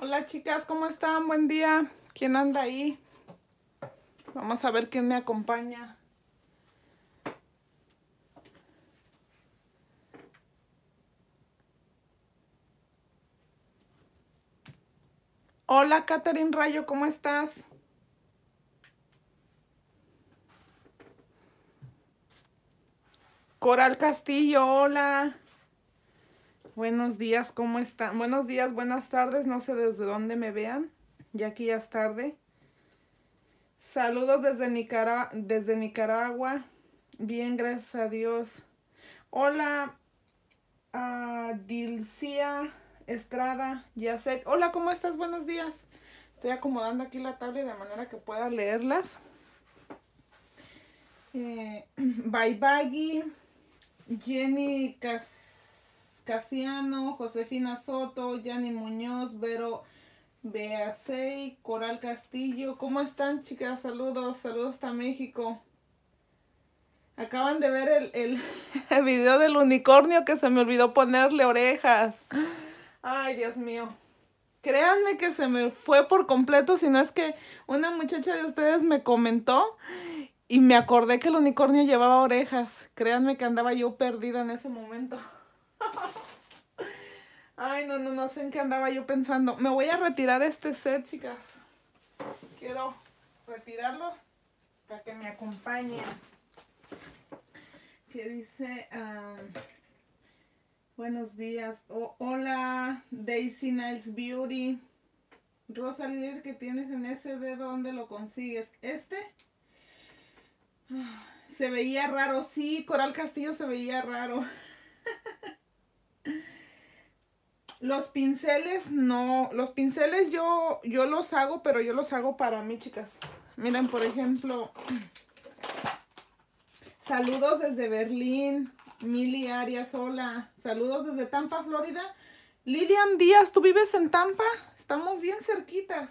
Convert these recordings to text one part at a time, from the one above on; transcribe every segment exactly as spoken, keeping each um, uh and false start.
Hola chicas, ¿cómo están? Buen día. ¿Quién anda ahí? Vamos a ver quién me acompaña. Hola Catherine Rayo, ¿cómo estás? Coral Castillo, hola. Buenos días, ¿cómo están? Buenos días, buenas tardes, no sé desde dónde me vean. Ya aquí ya es tarde. Saludos desde Nicaragua, desde Nicaragua. Bien, gracias a Dios. Hola, uh, Dilcia Estrada, ya sé. Hola, ¿cómo estás? Buenos días. Estoy acomodando aquí la tablet de manera que pueda leerlas. Eh, Bye Baggy, Jenny Cas Casiano, Josefina Soto, Yanni Muñoz, Vero Beacey, Coral Castillo. ¿Cómo están, chicas? Saludos, saludos hasta México. Acaban de ver el, el, el video del unicornio que se me olvidó ponerle orejas. Ay, Dios mío. Créanme que se me fue por completo, si no es que una muchacha de ustedes me comentó y me acordé que el unicornio llevaba orejas. Créanme que andaba yo perdida en ese momento. Ay, no, no, no sé en qué andaba yo pensando. Me voy a retirar este set, chicas. Quiero retirarlo para que me acompañen. Que dice... Um, buenos días. Oh, hola, Daisy Niles Beauty. Rosalie, ¿qué tienes en ese dedo? ¿Dónde lo consigues? ¿Este? Se veía raro. Sí, Coral Castillo se veía raro. Los pinceles, no. Los pinceles yo, yo los hago, pero yo los hago para mí, chicas. Miren, por ejemplo, saludos desde Berlín. Mili Arias, hola. Saludos desde Tampa, Florida. Lilian Díaz, ¿tú vives en Tampa? Estamos bien cerquitas.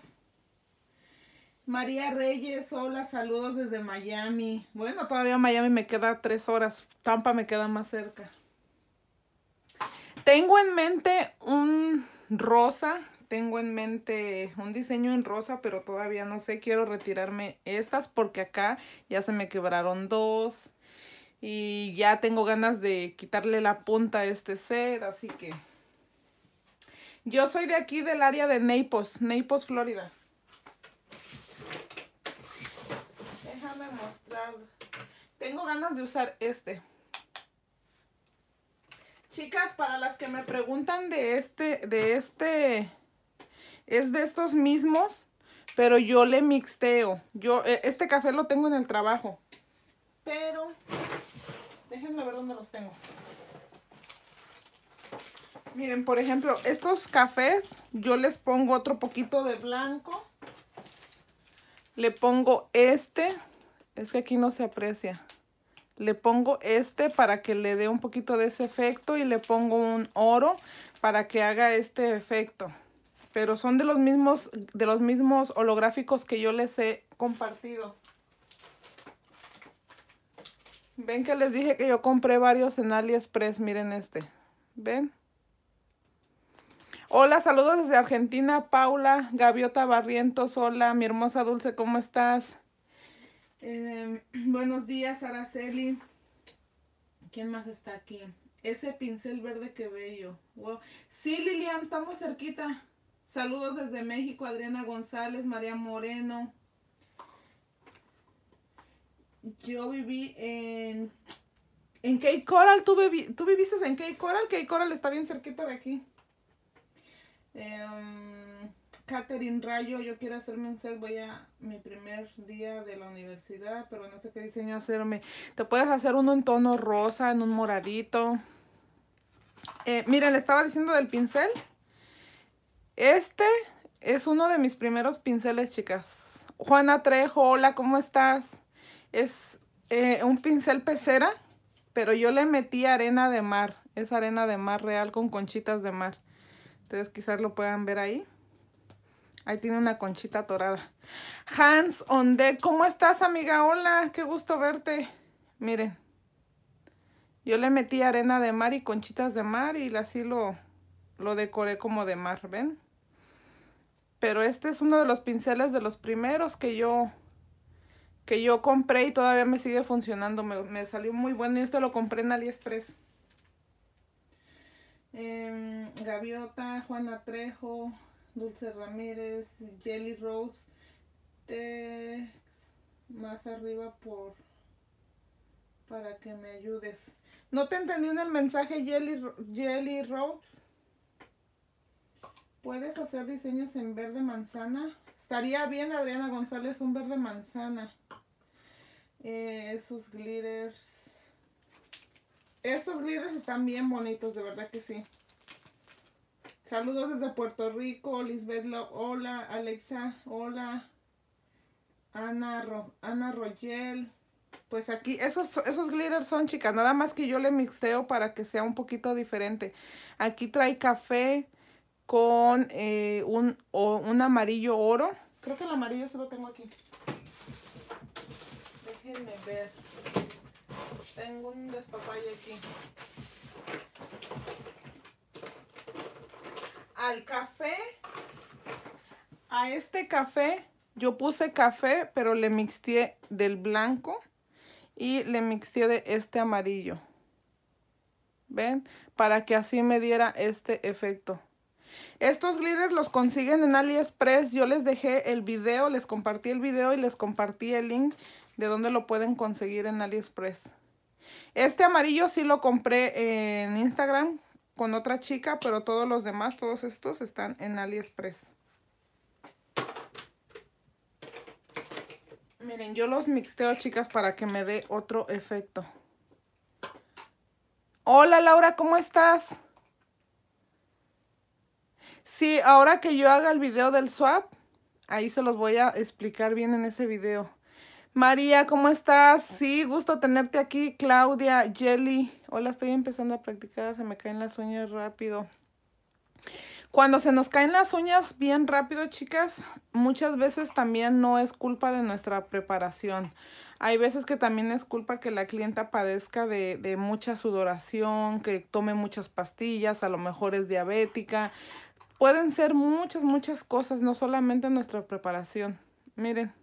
María Reyes, hola, saludos desde Miami. Bueno, todavía Miami me queda tres horas. Tampa me queda más cerca. Tengo en mente un rosa. Tengo en mente un diseño en rosa, pero todavía no sé. Quiero retirarme estas porque acá ya se me quebraron dos. Y ya tengo ganas de quitarle la punta a este set, así que... Yo soy de aquí del área de Naples, Naples, Florida. Déjame mostrar. Tengo ganas de usar este. Chicas, para las que me preguntan de este, de este, es de estos mismos, pero yo le mixteo. Yo, este café lo tengo en el trabajo, pero déjenme ver dónde los tengo. Miren, por ejemplo, estos cafés, yo les pongo otro poquito de blanco. Le pongo este, es que aquí no se aprecia. Le pongo este para que le dé un poquito de ese efecto y le pongo un oro para que haga este efecto. Pero son de los mismos, de los mismos holográficos que yo les he compartido. Ven que les dije que yo compré varios en AliExpress. Miren este. ¿Ven? Hola, saludos desde Argentina, Paula, Gaviota Barrientos. Hola, mi hermosa Dulce, ¿cómo estás? Eh, buenos días, Araceli. ¿Quién más está aquí? Ese pincel verde que bello. Wow. Sí, Lilian, estamos cerquita. Saludos desde México, Adriana González, María Moreno. Yo viví en... En Cape Coral, ¿tú, vivi, ¿tú viviste en Cape Coral? Cape Coral está bien cerquita de aquí. Um, Catherine Rayo, yo quiero hacerme un set, voy a mi primer día de la universidad, pero no sé qué diseño hacerme. Te puedes hacer uno en tono rosa, en un moradito. Eh, miren, le estaba diciendo del pincel. Este es uno de mis primeros pinceles, chicas. Juana Trejo, hola, ¿cómo estás? Es eh, un pincel pecera, pero yo le metí arena de mar. Es arena de mar real con conchitas de mar. Ustedes quizás lo puedan ver ahí. Ahí tiene una conchita atorada. Hans on deck, ¿cómo estás, amiga? Hola, qué gusto verte. Miren, yo le metí arena de mar y conchitas de mar y así lo, lo decoré como de mar, ¿ven? Pero este es uno de los pinceles de los primeros que yo que yo compré y todavía me sigue funcionando. Me, me salió muy bueno y este lo compré en AliExpress. Eh, Gaviota, Juana Trejo, Dulce Ramírez, Jelly Rose, Tex, más arriba por para que me ayudes. No te entendí en el mensaje, Jelly, Jelly Rose. ¿Puedes hacer diseños en verde manzana? Estaría bien, Adriana González, un verde manzana. Eh, esos glitters. Estos glitters están bien bonitos, de verdad que sí. Saludos desde Puerto Rico, Lisbeth, hola, Alexa, hola, Ana, Ro, Ana Royel. Pues aquí, esos, esos glitters son, chicas, nada más que yo le mixteo para que sea un poquito diferente. Aquí trae café con eh, un, o, un amarillo oro. Creo que el amarillo se lo tengo aquí. Déjenme ver. Tengo un despapalle aquí. Al café, a este café, yo puse café, pero le mixteé del blanco y le mixteé de este amarillo. ¿Ven? Para que así me diera este efecto. Estos glitters los consiguen en AliExpress. Yo les dejé el video, les compartí el video y les compartí el link de donde lo pueden conseguir en AliExpress. Este amarillo sí lo compré en Instagram con otra chica, pero todos los demás, todos estos están en AliExpress. Miren, yo los mixteo, chicas, para que me dé otro efecto. Hola, Laura, ¿cómo estás? Sí, ahora que yo haga el video del swap, ahí se los voy a explicar bien en ese video. María, ¿cómo estás? Sí, gusto tenerte aquí. Claudia, Jelly. Hola, estoy empezando a practicar. Se me caen las uñas rápido. Cuando se nos caen las uñas bien rápido, chicas, muchas veces también no es culpa de nuestra preparación. Hay veces que también es culpa que la clienta padezca de, de mucha sudoración, que tome muchas pastillas, a lo mejor es diabética. Pueden ser muchas, muchas cosas, no solamente nuestra preparación. Miren.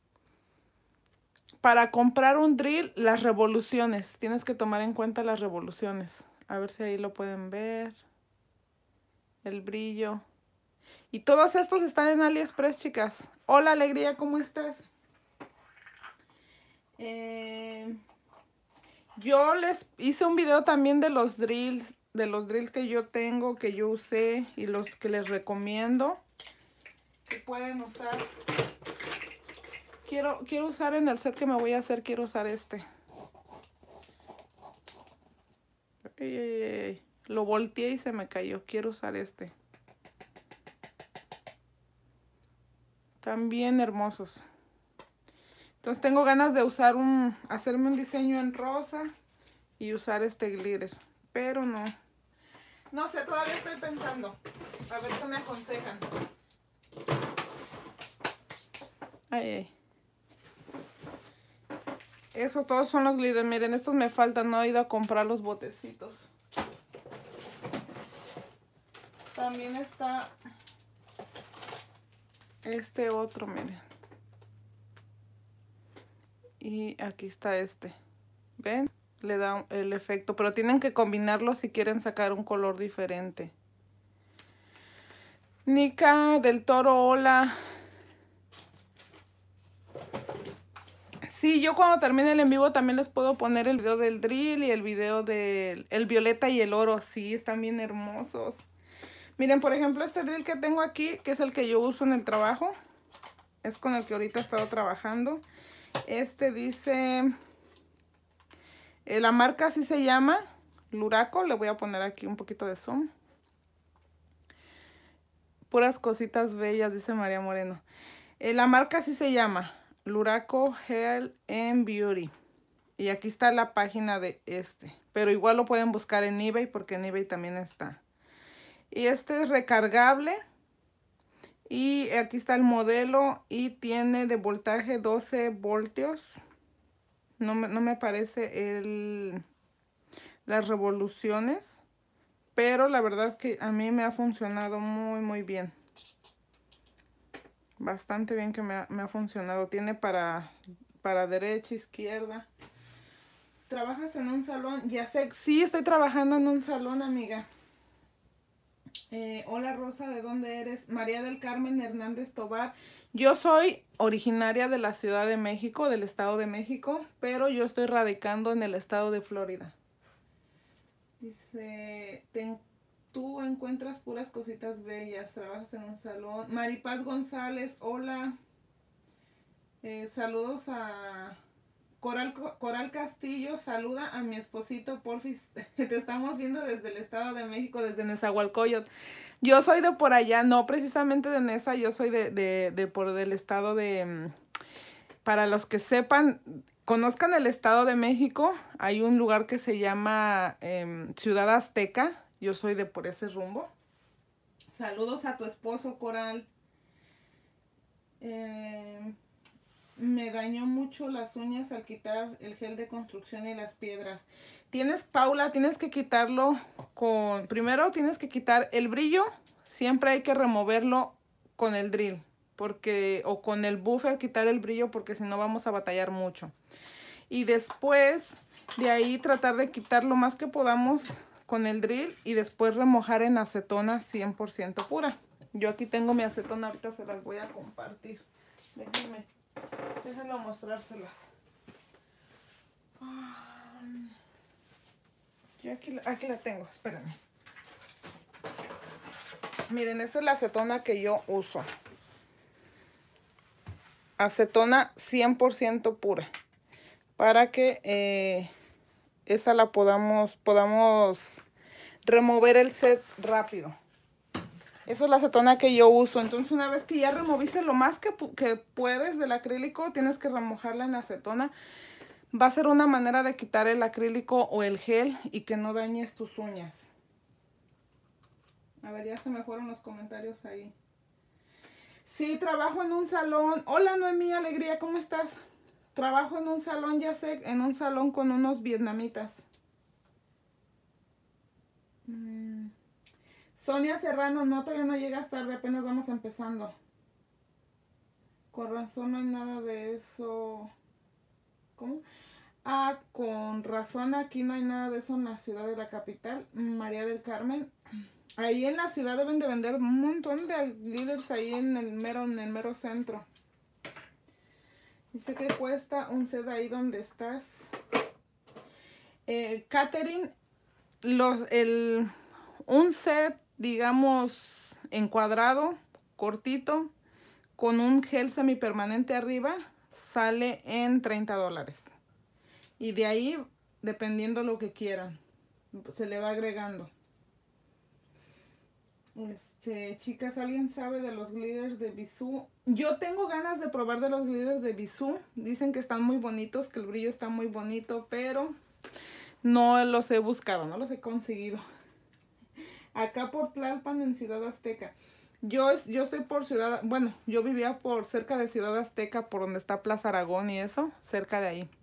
Para comprar un drill, las revoluciones. Tienes que tomar en cuenta las revoluciones. A ver si ahí lo pueden ver. El brillo. Y todos estos están en AliExpress, chicas. Hola, Alegría, ¿cómo estás? Eh, yo les hice un video también de los drills. De los drills que yo tengo, que yo usé y los que les recomiendo. Que pueden usar. Quiero, quiero usar en el set que me voy a hacer, quiero usar este. Ey, ey, ey. Lo volteé y se me cayó. Quiero usar este. Están bien hermosos. Entonces tengo ganas de usar un, hacerme un diseño en rosa y usar este glitter. Pero no. No sé, todavía estoy pensando. A ver qué me aconsejan. Ay, ay. Esos todos son los glitters. Miren, estos me faltan. No he ido a comprar los botecitos. También está este otro, miren. Y aquí está este. ¿Ven? Le da el efecto. Pero tienen que combinarlo si quieren sacar un color diferente. Nica del Toro, hola. Sí, yo cuando termine el en vivo también les puedo poner el video del drill y el video del el violeta y el oro. Sí, están bien hermosos. Miren, por ejemplo, este drill que tengo aquí, que es el que yo uso en el trabajo. Es con el que ahorita he estado trabajando. Este dice... Eh, la marca así se llama Luraco. Le voy a poner aquí un poquito de zoom. Puras cositas bellas, dice María Moreno. Eh, la marca así se llama Luraco Hair and Beauty. Y aquí está la página de este. Pero igual lo pueden buscar en eBay porque en eBay también está. Y este es recargable. Y aquí está el modelo y tiene de voltaje doce voltios. No me, no me aparece el, las revoluciones. Pero la verdad es que a mí me ha funcionado muy muy bien. bastante bien que me ha, me ha funcionado. Tiene para, para derecha, izquierda. ¿Trabajas en un salón? Ya sé, sí, estoy trabajando en un salón, amiga. Eh, hola Rosa, ¿de dónde eres? María del Carmen Hernández Tobar. Yo soy originaria de la Ciudad de México, del Estado de México, pero yo estoy radicando en el estado de Florida. Dice, te, tú encuentras puras cositas bellas, trabajas en un salón. Maripaz González, hola. Eh, saludos a Coral, Coral Castillo, saluda a mi esposito, porfis. Te estamos viendo desde el Estado de México, desde Nezahualcóyotl. Yo soy de por allá, no precisamente de Neza, yo soy de, de, de por del estado de... Para los que sepan, conozcan el Estado de México, hay un lugar que se llama eh, Ciudad Azteca, yo soy de por ese rumbo. Saludos a tu esposo, Coral. Eh, me dañó mucho las uñas al quitar el gel de construcción y las piedras. Tienes, Paula, tienes que quitarlo con... Primero tienes que quitar el brillo. Siempre hay que removerlo con el drill. Porque, o con el buffer, quitar el brillo porque si no vamos a batallar mucho. Y después de ahí tratar de quitar lo más que podamos con el drill. Y después remojar en acetona cien por ciento pura. Yo aquí tengo mi acetona, ahorita se las voy a compartir. Déjenme. Déjenme mostrárselas. Yo aquí la, aquí la tengo, espérenme. Miren, esta es la acetona que yo uso. Acetona cien por ciento pura. Para que eh, esa la podamos, podamos remover el set rápido. Esa es la acetona que yo uso. Entonces una vez que ya removiste lo más que, que puedes del acrílico, tienes que remojarla en acetona. Va a ser una manera de quitar el acrílico o el gel y que no dañes tus uñas. A ver, ya se me fueron los comentarios ahí. Sí, trabajo en un salón. Hola Noemí Alegría, ¿cómo estás? Trabajo en un salón, ya sé, en un salón con unos vietnamitas. Mm. Sonia Serrano, no, todavía no llegas tarde, apenas vamos empezando. Con razón no hay nada de eso. ¿Cómo? Ah, con razón aquí no hay nada de eso en la ciudad de la capital, María del Carmen. Ahí en la ciudad deben de vender un montón de líderes ahí en el mero, en el mero centro. Dice que cuesta un set ahí donde estás. Eh, Catherine, los, el, un set, digamos, encuadrado, cortito, con un gel semipermanente arriba, sale en treinta dólares. Y de ahí, dependiendo lo que quieran, se le va agregando. Este, chicas, ¿alguien sabe de los glitters de Bisú? Yo tengo ganas de probar de los glitters de Bisú. Dicen que están muy bonitos, que el brillo está muy bonito, pero no los he buscado, no los he conseguido. Acá por Tlalpan, en Ciudad Azteca. Yo, yo estoy por Ciudad, bueno, yo vivía por cerca de Ciudad Azteca, por donde está Plaza Aragón y eso, cerca de ahí.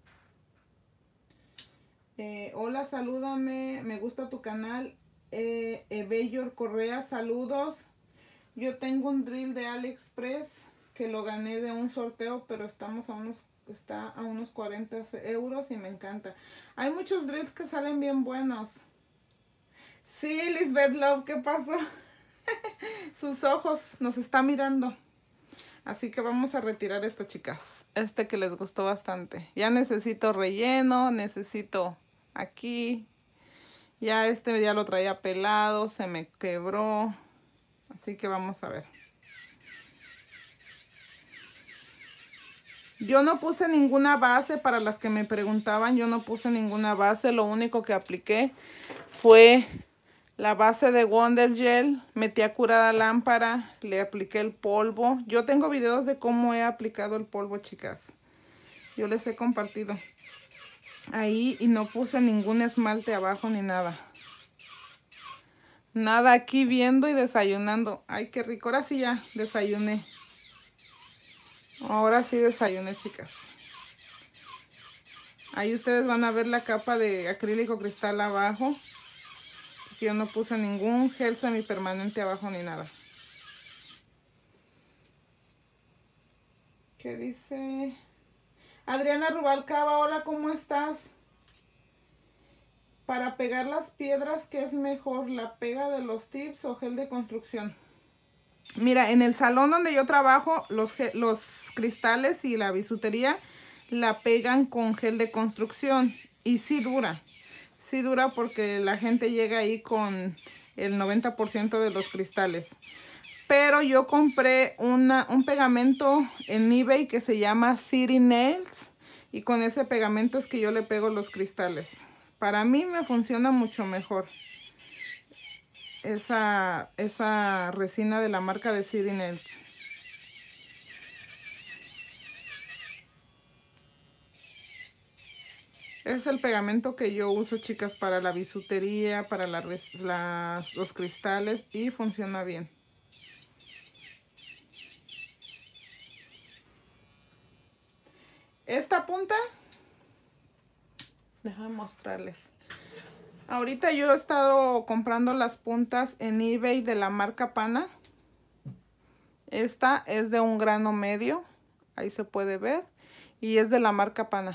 Eh, hola, salúdame, me gusta tu canal. Eh, Ebeyor Correa, saludos. Yo tengo un drill de AliExpress que lo gané de un sorteo, pero estamos a unos, está a unos cuarenta euros y me encanta. Hay muchos drills que salen bien buenos. Sí, Lisbeth Love, ¿qué pasó? Sus ojos nos está mirando. Así que vamos a retirar esto, chicas. Este que les gustó bastante. Ya necesito relleno, necesito aquí. Ya este ya lo traía pelado, se me quebró. Así que vamos a ver. Yo no puse ninguna base, para las que me preguntaban, yo no puse ninguna base. Lo único que apliqué fue la base de Wonder Gel. Metí a curar la lámpara, le apliqué el polvo. Yo tengo videos de cómo he aplicado el polvo, chicas. Yo les he compartido ahí y no puse ningún esmalte abajo ni nada. Nada, aquí viendo y desayunando. Ay, qué rico. Ahora sí ya desayuné. Ahora sí desayuné, chicas. Ahí ustedes van a ver la capa de acrílico cristal abajo. Yo no puse ningún gel semipermanente abajo ni nada. ¿Qué dice? Adriana Rubalcaba, hola, ¿cómo estás? Para pegar las piedras, ¿qué es mejor? ¿La pega de los tips o gel de construcción? Mira, en el salón donde yo trabajo, los, los cristales y la bisutería la pegan con gel de construcción. Y sí dura. Sí dura porque la gente llega ahí con el noventa por ciento de los cristales. Pero yo compré una, un pegamento en eBay que se llama City Nails. Y con ese pegamento es que yo le pego los cristales. Para mí me funciona mucho mejor. Esa, esa resina de la marca de City Nails. Es el pegamento que yo uso, chicas, para la bisutería, para la, la, los cristales, y funciona bien. Esta punta, déjame mostrarles. Ahorita yo he estado comprando las puntas en eBay de la marca Pana. Esta es de un grano medio, ahí se puede ver, y es de la marca Pana.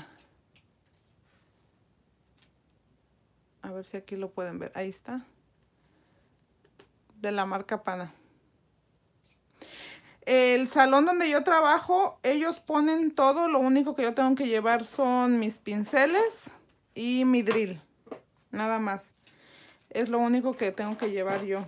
A ver si aquí lo pueden ver, ahí está. De la marca Pana. El salón donde yo trabajo, ellos ponen todo, lo único que yo tengo que llevar son mis pinceles y mi drill. Nada más. Es lo único que tengo que llevar yo.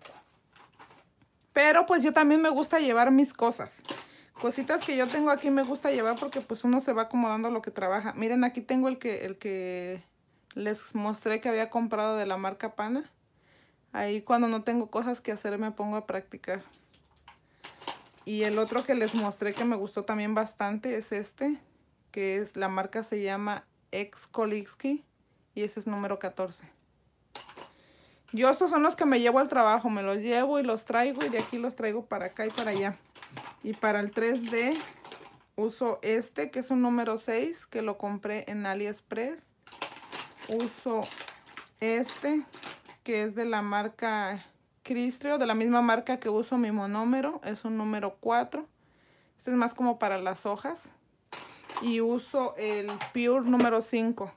Pero pues yo también me gusta llevar mis cosas. Cositas que yo tengo aquí me gusta llevar porque pues uno se va acomodando lo que trabaja. Miren, aquí tengo el que, el que les mostré que había comprado de la marca Pana. Ahí cuando no tengo cosas que hacer me pongo a practicar. Y el otro que les mostré que me gustó también bastante es este, que es la marca se llama X-Kolitsky y ese es número catorce. Yo estos son los que me llevo al trabajo, me los llevo y los traigo y de aquí los traigo para acá y para allá. Y para el tres D uso este que es un número seis que lo compré en AliExpress. Uso este que es de la marca Cristrio, de la misma marca que uso mi monómero, es un número cuatro. Este es más como para las hojas. Y uso el Pure número cinco.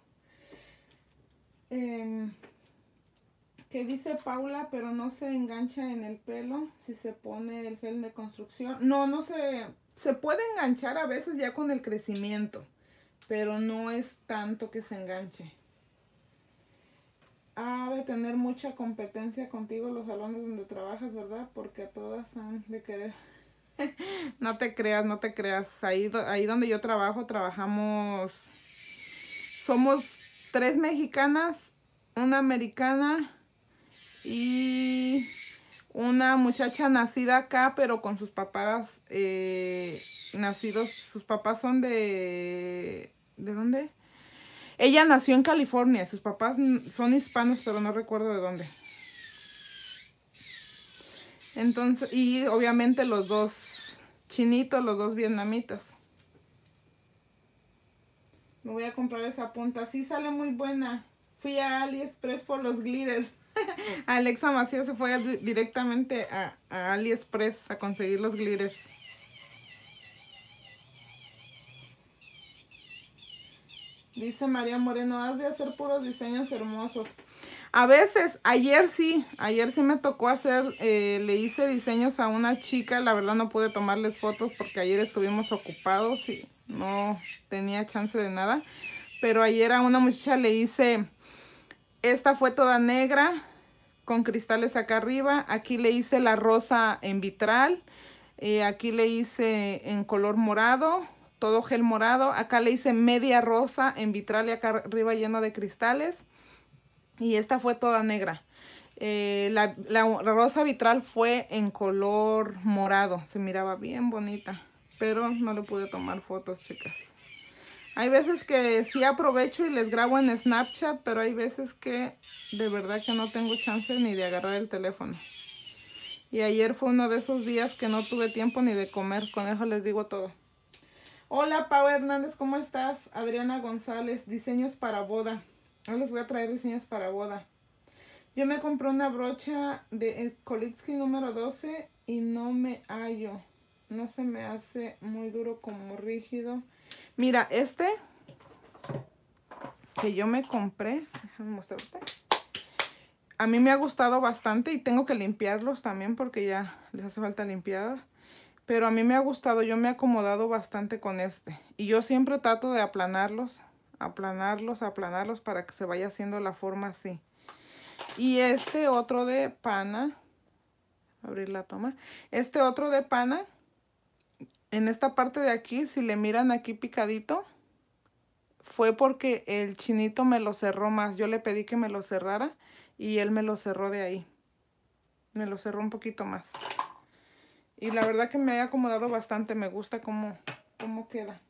Eh, que dice Paula, pero no se engancha en el pelo si se pone el gel de construcción. No, no se, se puede enganchar a veces ya con el crecimiento, pero no es tanto que se enganche. Ha de tener mucha competencia contigo los salones donde trabajas, ¿verdad? Porque a todas han de querer. No te creas, no te creas. Ahí, ahí donde yo trabajo, trabajamos... Somos tres mexicanas, una americana y una muchacha nacida acá, pero con sus papás eh, nacidos. Sus papás son de... ¿De dónde? Ella nació en California, sus papás son hispanos, pero no recuerdo de dónde. Entonces, y obviamente los dos chinitos, los dos vietnamitas. Me voy a comprar esa punta, sí sale muy buena. Fui a AliExpress por los glitters. Alexa Macías se fue a, directamente a, a AliExpress a conseguir los glitters. Dice María Moreno, has de hacer puros diseños hermosos. A veces, ayer sí, ayer sí me tocó hacer, eh, le hice diseños a una chica. La verdad no pude tomarles fotos porque ayer estuvimos ocupados y no tenía chance de nada. Pero ayer a una muchacha le hice, esta fue toda negra, con cristales acá arriba. Aquí le hice la rosa en vitral, eh, aquí le hice en color morado. Todo gel morado. Acá le hice media rosa en vitral y acá arriba lleno de cristales. Y esta fue toda negra. Eh, la, la, la rosa vitral fue en color morado. Se miraba bien bonita. Pero no le pude tomar fotos, chicas. Hay veces que sí aprovecho y les grabo en Snapchat. Pero hay veces que de verdad que no tengo chance ni de agarrar el teléfono. Y ayer fue uno de esos días que no tuve tiempo ni de comer. Con eso les digo todo. Hola Pau Hernández, ¿cómo estás? Adriana González, diseños para boda. Ahora les voy a traer diseños para boda. Yo me compré una brocha de Kolitsky número doce y no me hallo. no se me hace muy duro como rígido. Mira, este que yo me compré, déjame mostrarte. A mí me ha gustado bastante y tengo que limpiarlos también porque ya les hace falta limpiada. Pero a mí me ha gustado, yo me he acomodado bastante con este. Y yo siempre trato de aplanarlos, aplanarlos, aplanarlos para que se vaya haciendo la forma así. Y este otro de pana, abrir la toma. Este otro de pana, en esta parte de aquí, si le miran aquí picadito, fue porque el chinito me lo cerró más. Yo le pedí que me lo cerrara y él me lo cerró de ahí. Me lo cerró un poquito más. Y la verdad que me ha acomodado bastante. Me gusta cómo, cómo queda.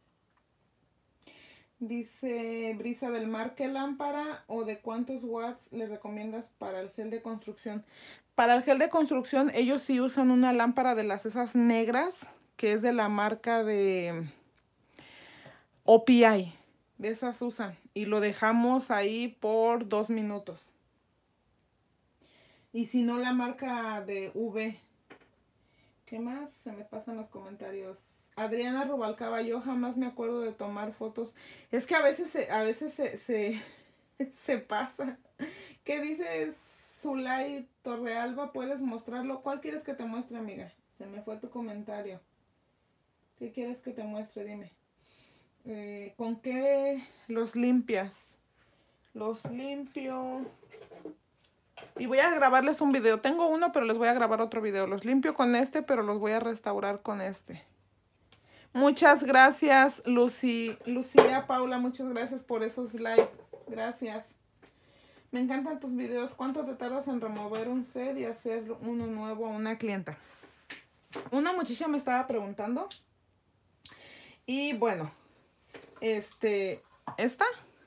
Dice Brisa del Mar, ¿qué lámpara o de cuántos watts le recomiendas para el gel de construcción? Para el gel de construcción ellos sí usan una lámpara de las esas negras, que es de la marca de O P I. De esas usan. Y lo dejamos ahí por dos minutos. Y si no, la marca de V. ¿Qué más? Se me pasan los comentarios. Adriana Rubalcaba, yo jamás me acuerdo de tomar fotos. Es que a veces se, a veces se, se, se pasa. ¿Qué dices, Zulay Torrealba? ¿Puedes mostrarlo? ¿Cuál quieres que te muestre, amiga? Se me fue tu comentario. ¿Qué quieres que te muestre? Dime. Eh, ¿Con qué los limpias? Los limpio. Y voy a grabarles un video. Tengo uno, pero les voy a grabar otro video. Los limpio con este, pero los voy a restaurar con este. Muchas gracias, Lucy, Lucía, Paula, muchas gracias por esos likes. Gracias. Me encantan tus videos. ¿Cuánto te tardas en remover un set y hacer uno nuevo a una clienta? Una muchacha me estaba preguntando. Y bueno, este, esta.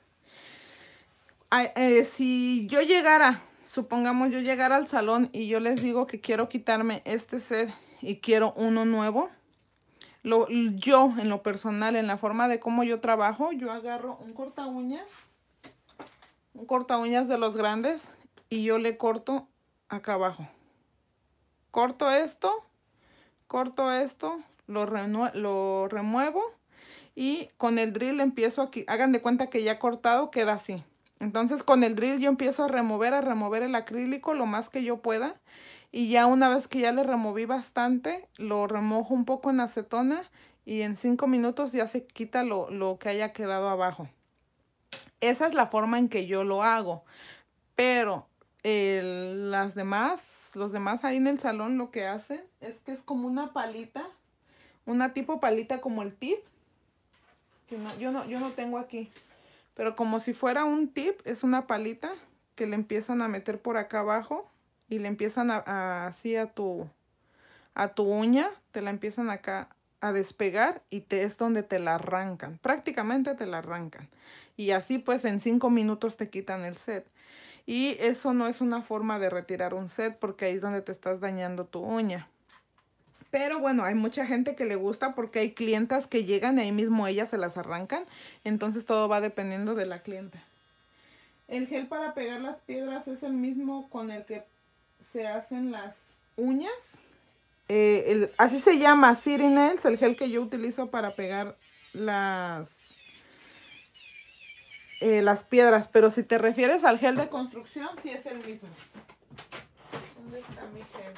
Ay, eh, si yo llegara, supongamos yo llegara al salón y yo les digo que quiero quitarme este set y quiero uno nuevo. Lo, yo, en lo personal, en la forma de cómo yo trabajo, yo agarro un corta uñas, un corta uñas de los grandes y yo le corto acá abajo. Corto esto, corto esto, lo, lo remuevo y con el drill empiezo aquí. Hagan de cuenta que ya cortado queda así. Entonces con el drill yo empiezo a remover, a remover el acrílico lo más que yo pueda. Y ya una vez que ya le removí bastante, lo remojo un poco en acetona y en cinco minutos ya se quita lo, lo que haya quedado abajo. Esa es la forma en que yo lo hago. Pero eh, las demás, los demás ahí en el salón lo que hacen es que es como una palita, una tipo palita como el tip. Que no, yo, no, yo no tengo aquí, pero como si fuera un tip, es una palita que le empiezan a meter por acá abajo. Y le empiezan a, a así a tu, a tu uña, te la empiezan acá a despegar y te, es donde te la arrancan. Prácticamente te la arrancan. Y así pues en cinco minutos te quitan el set. Y eso no es una forma de retirar un set porque ahí es donde te estás dañando tu uña. Pero bueno, hay mucha gente que le gusta porque hay clientas que llegan y ahí mismo ellas se las arrancan. Entonces todo va dependiendo de la clienta. El gel para pegar las piedras es el mismo con el que se hacen las uñas. Eh, el, así se llama City Nails, el gel que yo utilizo para pegar las, eh, las piedras. Pero si te refieres al gel de construcción, sí es el mismo. ¿Dónde está mi gel?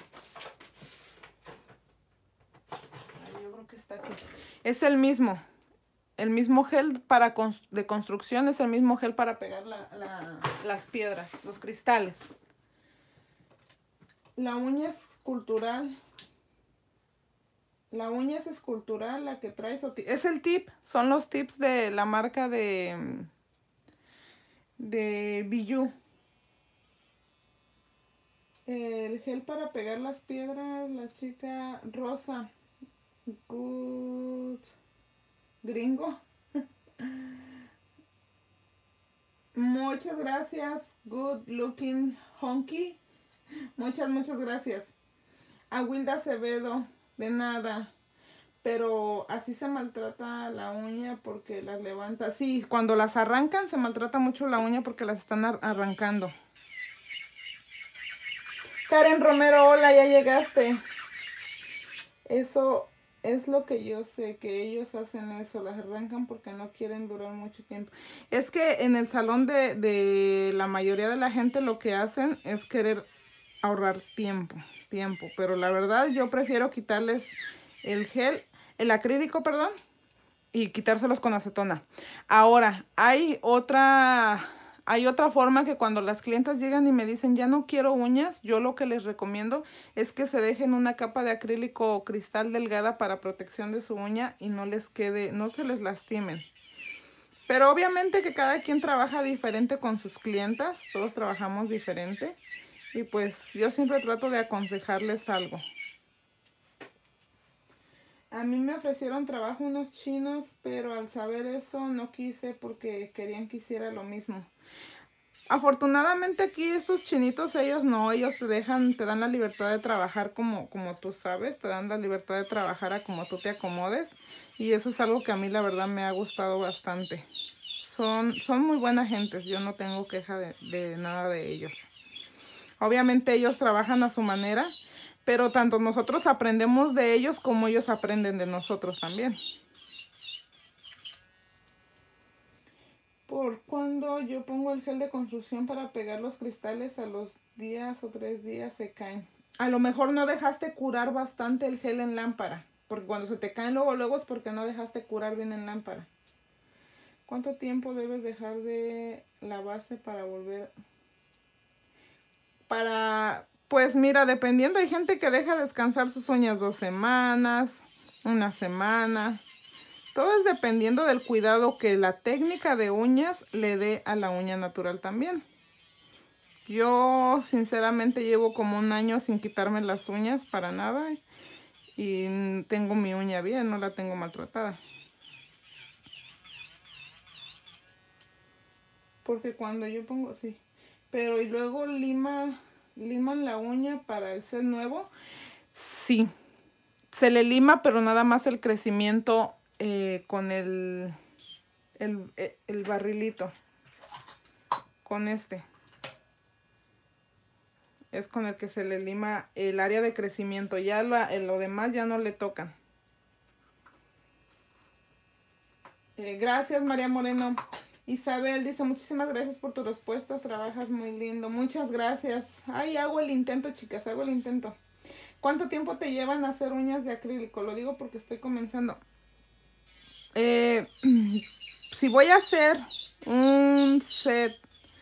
Ay, yo creo que está aquí. Es el mismo. El mismo gel para de construcción es el mismo gel para pegar la, la, las piedras, los cristales. La uña es escultural. La uña es escultural, la que traes. Es el tip. Son los tips de la marca de, de Bijou. El gel para pegar las piedras, la chica Rosa. Good. Gringo. Muchas gracias. Good looking honky. Muchas, muchas gracias. A Wilda Acevedo, de nada. Pero así se maltrata la uña porque las levanta. Sí, cuando las arrancan se maltrata mucho la uña porque las están ar arrancando. Karen Romero, hola, ya llegaste. Eso es lo que yo sé, que ellos hacen eso, las arrancan porque no quieren durar mucho tiempo. Es que en el salón de, de la mayoría de la gente lo que hacen es querer ahorrar tiempo, tiempo. Pero la verdad yo prefiero quitarles el gel, el acrílico, perdón, y quitárselos con acetona. Ahora, hay otra, hay otra forma que cuando las clientas llegan y me dicen ya no quiero uñas, yo lo que les recomiendo es que se dejen una capa de acrílico cristal delgada para protección de su uña y no les quede, no se les lastimen. Pero obviamente que cada quien trabaja diferente con sus clientas, todos trabajamos diferente y pues yo siempre trato de aconsejarles algo. A mí me ofrecieron trabajo unos chinos, pero al saber eso no quise porque querían que hiciera lo mismo. Afortunadamente aquí estos chinitos, ellos no, ellos te dejan, te dan la libertad de trabajar como, como tú sabes, te dan la libertad de trabajar a como tú te acomodes. Y eso es algo que a mí la verdad me ha gustado bastante. Son, son muy buenas gentes, yo no tengo queja de, de nada de ellos. Obviamente ellos trabajan a su manera, pero tanto nosotros aprendemos de ellos como ellos aprenden de nosotros también. Por cuando yo pongo el gel de construcción para pegar los cristales, a los días o tres días se caen. A lo mejor no dejaste curar bastante el gel en lámpara, porque cuando se te caen luego luego es porque no dejaste curar bien en lámpara. ¿Cuánto tiempo debes dejar de la base para volver? Para, pues mira, dependiendo, hay gente que deja descansar sus uñas dos semanas, una semana. Todo es dependiendo del cuidado que la técnica de uñas le dé a la uña natural también. Yo sinceramente llevo como un año sin quitarme las uñas para nada. Y tengo mi uña bien, no la tengo maltratada. Porque cuando yo pongo, sí. Pero y luego lima, liman la uña para el set nuevo. Sí. Se le lima, pero nada más el crecimiento eh, con el, el, el barrilito. Con este. Es con el que se le lima el área de crecimiento. Ya la, lo demás ya no le tocan. Eh, gracias, María Moreno. Isabel dice, muchísimas gracias por tu respuesta. Trabajas muy lindo. Muchas gracias. Ay, hago el intento, chicas. Hago el intento. ¿Cuánto tiempo te llevan a hacer uñas de acrílico? Lo digo porque estoy comenzando. Eh, si voy a hacer un set,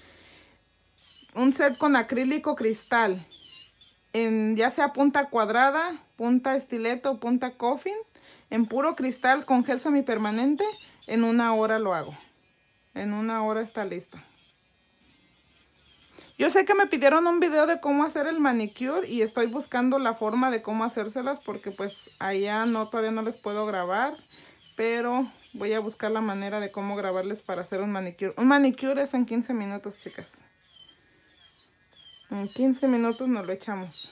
un set con acrílico cristal, en ya sea punta cuadrada, punta estileto, punta coffin, en puro cristal con gel semipermanente, en una hora lo hago. En una hora está listo. Yo sé que me pidieron un video de cómo hacer el manicure y estoy buscando la forma de cómo hacérselas porque pues allá no, todavía no les puedo grabar. Pero voy a buscar la manera de cómo grabarles para hacer un manicure. Un manicure es en quince minutos, chicas. En quince minutos nos lo echamos.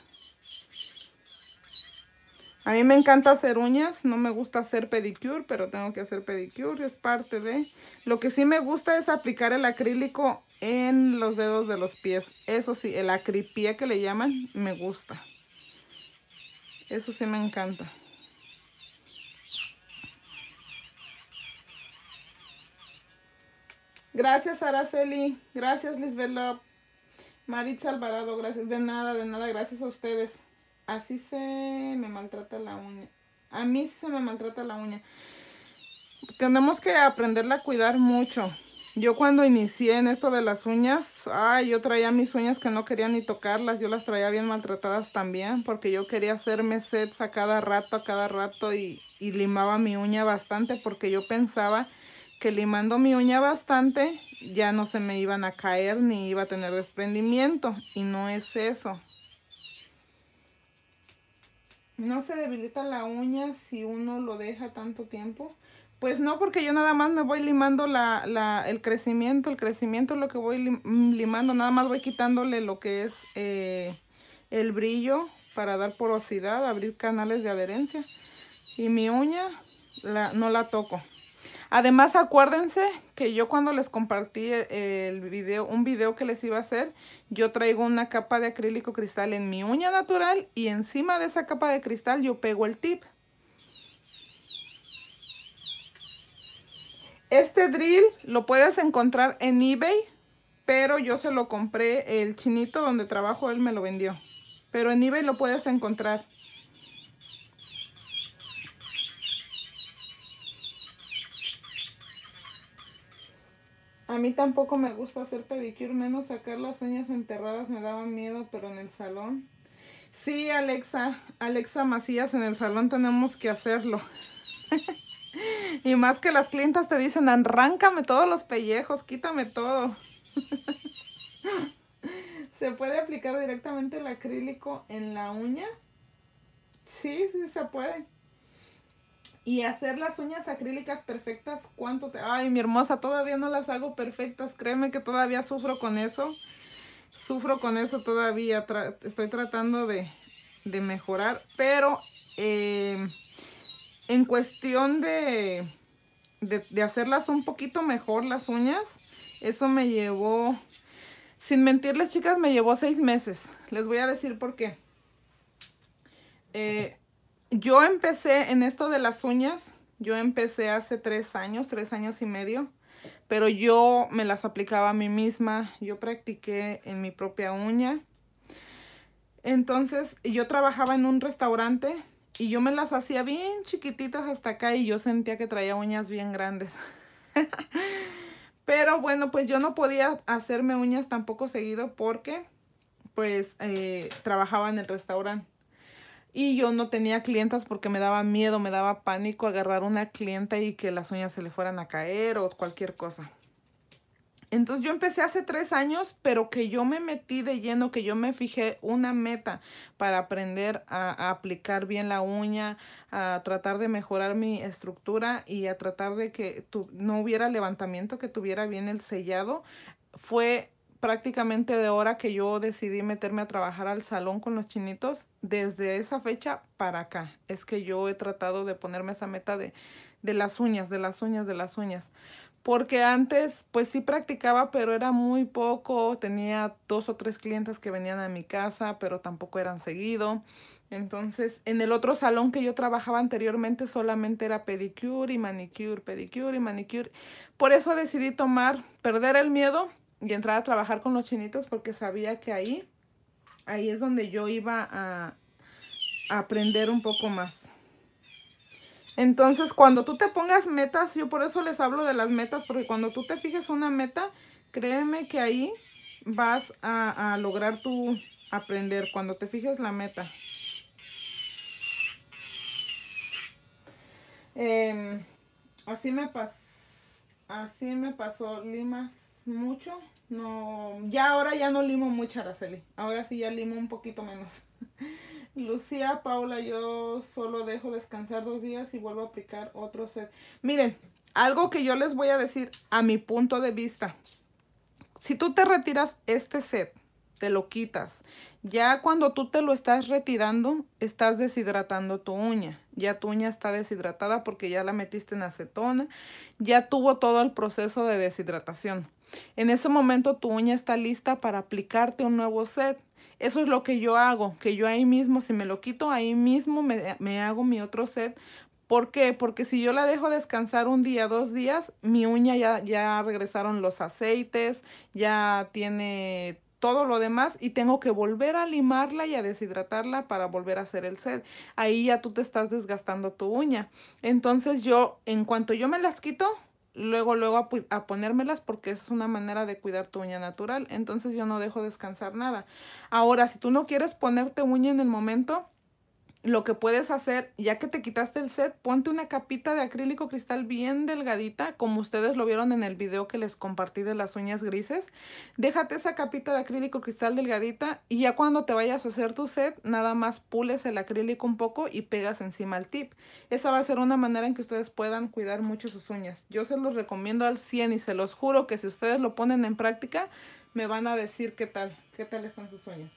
A mí me encanta hacer uñas. No me gusta hacer pedicure, pero tengo que hacer pedicure. Es parte de... Lo que sí me gusta es aplicar el acrílico en los dedos de los pies. Eso sí, el acripié que le llaman, me gusta. Eso sí me encanta. Gracias, Araceli. Gracias, Lisbeth Love. Maritza Alvarado, gracias. De nada, de nada, gracias a ustedes. Así se me maltrata la uña. A mí se me maltrata la uña. Tenemos que aprenderla a cuidar mucho. Yo cuando inicié en esto de las uñas, ay, yo traía mis uñas que no quería ni tocarlas. Yo las traía bien maltratadas también porque yo quería hacerme sets a cada rato, a cada rato y, y limaba mi uña bastante porque yo pensaba que limando mi uña bastante ya no se me iban a caer ni iba a tener desprendimiento. Y no es eso. ¿No se debilita la uña si uno lo deja tanto tiempo? Pues no, porque yo nada más me voy limando la, la, el crecimiento. El crecimiento es lo que voy lim, limando. Nada más voy quitándole lo que es eh, el brillo para dar porosidad, abrir canales de adherencia. Y mi uña la, no la toco. Además, acuérdense que yo cuando les compartí el video, un video que les iba a hacer, yo traigo una capa de acrílico cristal en mi uña natural y encima de esa capa de cristal yo pego el tip. Este drill lo puedes encontrar en eBay, pero yo se lo compré, el chinito donde trabajo, él me lo vendió. Pero en eBay lo puedes encontrar. A mí tampoco me gusta hacer pedicure, menos sacar las uñas enterradas, me daba miedo, pero en el salón. Sí, Alexa, Alexa Macías, en el salón tenemos que hacerlo. Y más que las clientas te dicen, arráncame todos los pellejos, quítame todo. ¿Se puede aplicar directamente el acrílico en la uña? Sí, sí se puede. Y hacer las uñas acrílicas perfectas, ¿cuánto te...? Ay, mi hermosa, todavía no las hago perfectas. Créeme que todavía sufro con eso. Sufro con eso todavía. Tra estoy tratando de, de mejorar. Pero eh, en cuestión de, de, de hacerlas un poquito mejor las uñas, eso me llevó... Sin mentirles, chicas, me llevó seis meses. Les voy a decir por qué. Eh... Yo empecé en esto de las uñas, yo empecé hace tres años, tres años y medio, pero yo me las aplicaba a mí misma, yo practiqué en mi propia uña. Entonces yo trabajaba en un restaurante y yo me las hacía bien chiquititas hasta acá y yo sentía que traía uñas bien grandes. Pero bueno, pues yo no podía hacerme uñas tampoco seguido porque pues eh, trabajaba en el restaurante. Y yo no tenía clientas porque me daba miedo, me daba pánico agarrar una clienta y que las uñas se le fueran a caer o cualquier cosa. Entonces yo empecé hace tres años, pero que yo me metí de lleno, que yo me fijé una meta para aprender a, a aplicar bien la uña, a tratar de mejorar mi estructura y a tratar de que tu, no hubiera levantamiento, que tuviera bien el sellado. Fue prácticamente de hora que yo decidí meterme a trabajar al salón con los chinitos. Desde esa fecha para acá es que yo he tratado de ponerme esa meta de, de las uñas, de las uñas, de las uñas. Porque antes pues sí practicaba, pero era muy poco. Tenía dos o tres clientes que venían a mi casa, pero tampoco eran seguido. Entonces, en el otro salón que yo trabajaba anteriormente solamente era pedicure y manicure, pedicure y manicure. Por eso decidí tomar, perder el miedo y entrar a trabajar con los chinitos porque sabía que ahí, ahí es donde yo iba a, a aprender un poco más. Entonces, cuando tú te pongas metas, yo por eso les hablo de las metas, porque cuando tú te fijes una meta, créeme que ahí vas a, a lograr tu aprender, cuando te fijes la meta. Eh, así me pasó, así me pasó, limas mucho. No, ya ahora ya no limo mucho, Araceli. Ahora sí ya limo un poquito menos. Lucía, Paula, yo solo dejo descansar dos días y vuelvo a aplicar otro set. Miren, algo que yo les voy a decir a mi punto de vista. Si tú te retiras este set, te lo quitas. Ya cuando tú te lo estás retirando, estás deshidratando tu uña. Ya tu uña está deshidratada porque ya la metiste en acetona. Ya tuvo todo el proceso de deshidratación. En ese momento tu uña está lista para aplicarte un nuevo set. Eso es lo que yo hago, que yo ahí mismo, si me lo quito, ahí mismo me, me hago mi otro set. ¿Por qué? Porque si yo la dejo descansar un día, dos días, mi uña ya, ya regresaron los aceites, ya tiene todo lo demás y tengo que volver a limarla y a deshidratarla para volver a hacer el set. Ahí ya tú te estás desgastando tu uña. Entonces yo, en cuanto yo me las quito, luego, luego a, a ponérmelas porque es una manera de cuidar tu uña natural. Entonces yo no dejo descansar nada. Ahora, si tú no quieres ponerte uña en el momento, lo que puedes hacer, ya que te quitaste el set, ponte una capita de acrílico cristal bien delgadita, como ustedes lo vieron en el video que les compartí de las uñas grises. Déjate esa capita de acrílico cristal delgadita y ya cuando te vayas a hacer tu set, nada más pules el acrílico un poco y pegas encima el tip. Esa va a ser una manera en que ustedes puedan cuidar mucho sus uñas. Yo se los recomiendo al cien y se los juro que si ustedes lo ponen en práctica, me van a decir qué tal, qué tal están sus uñas.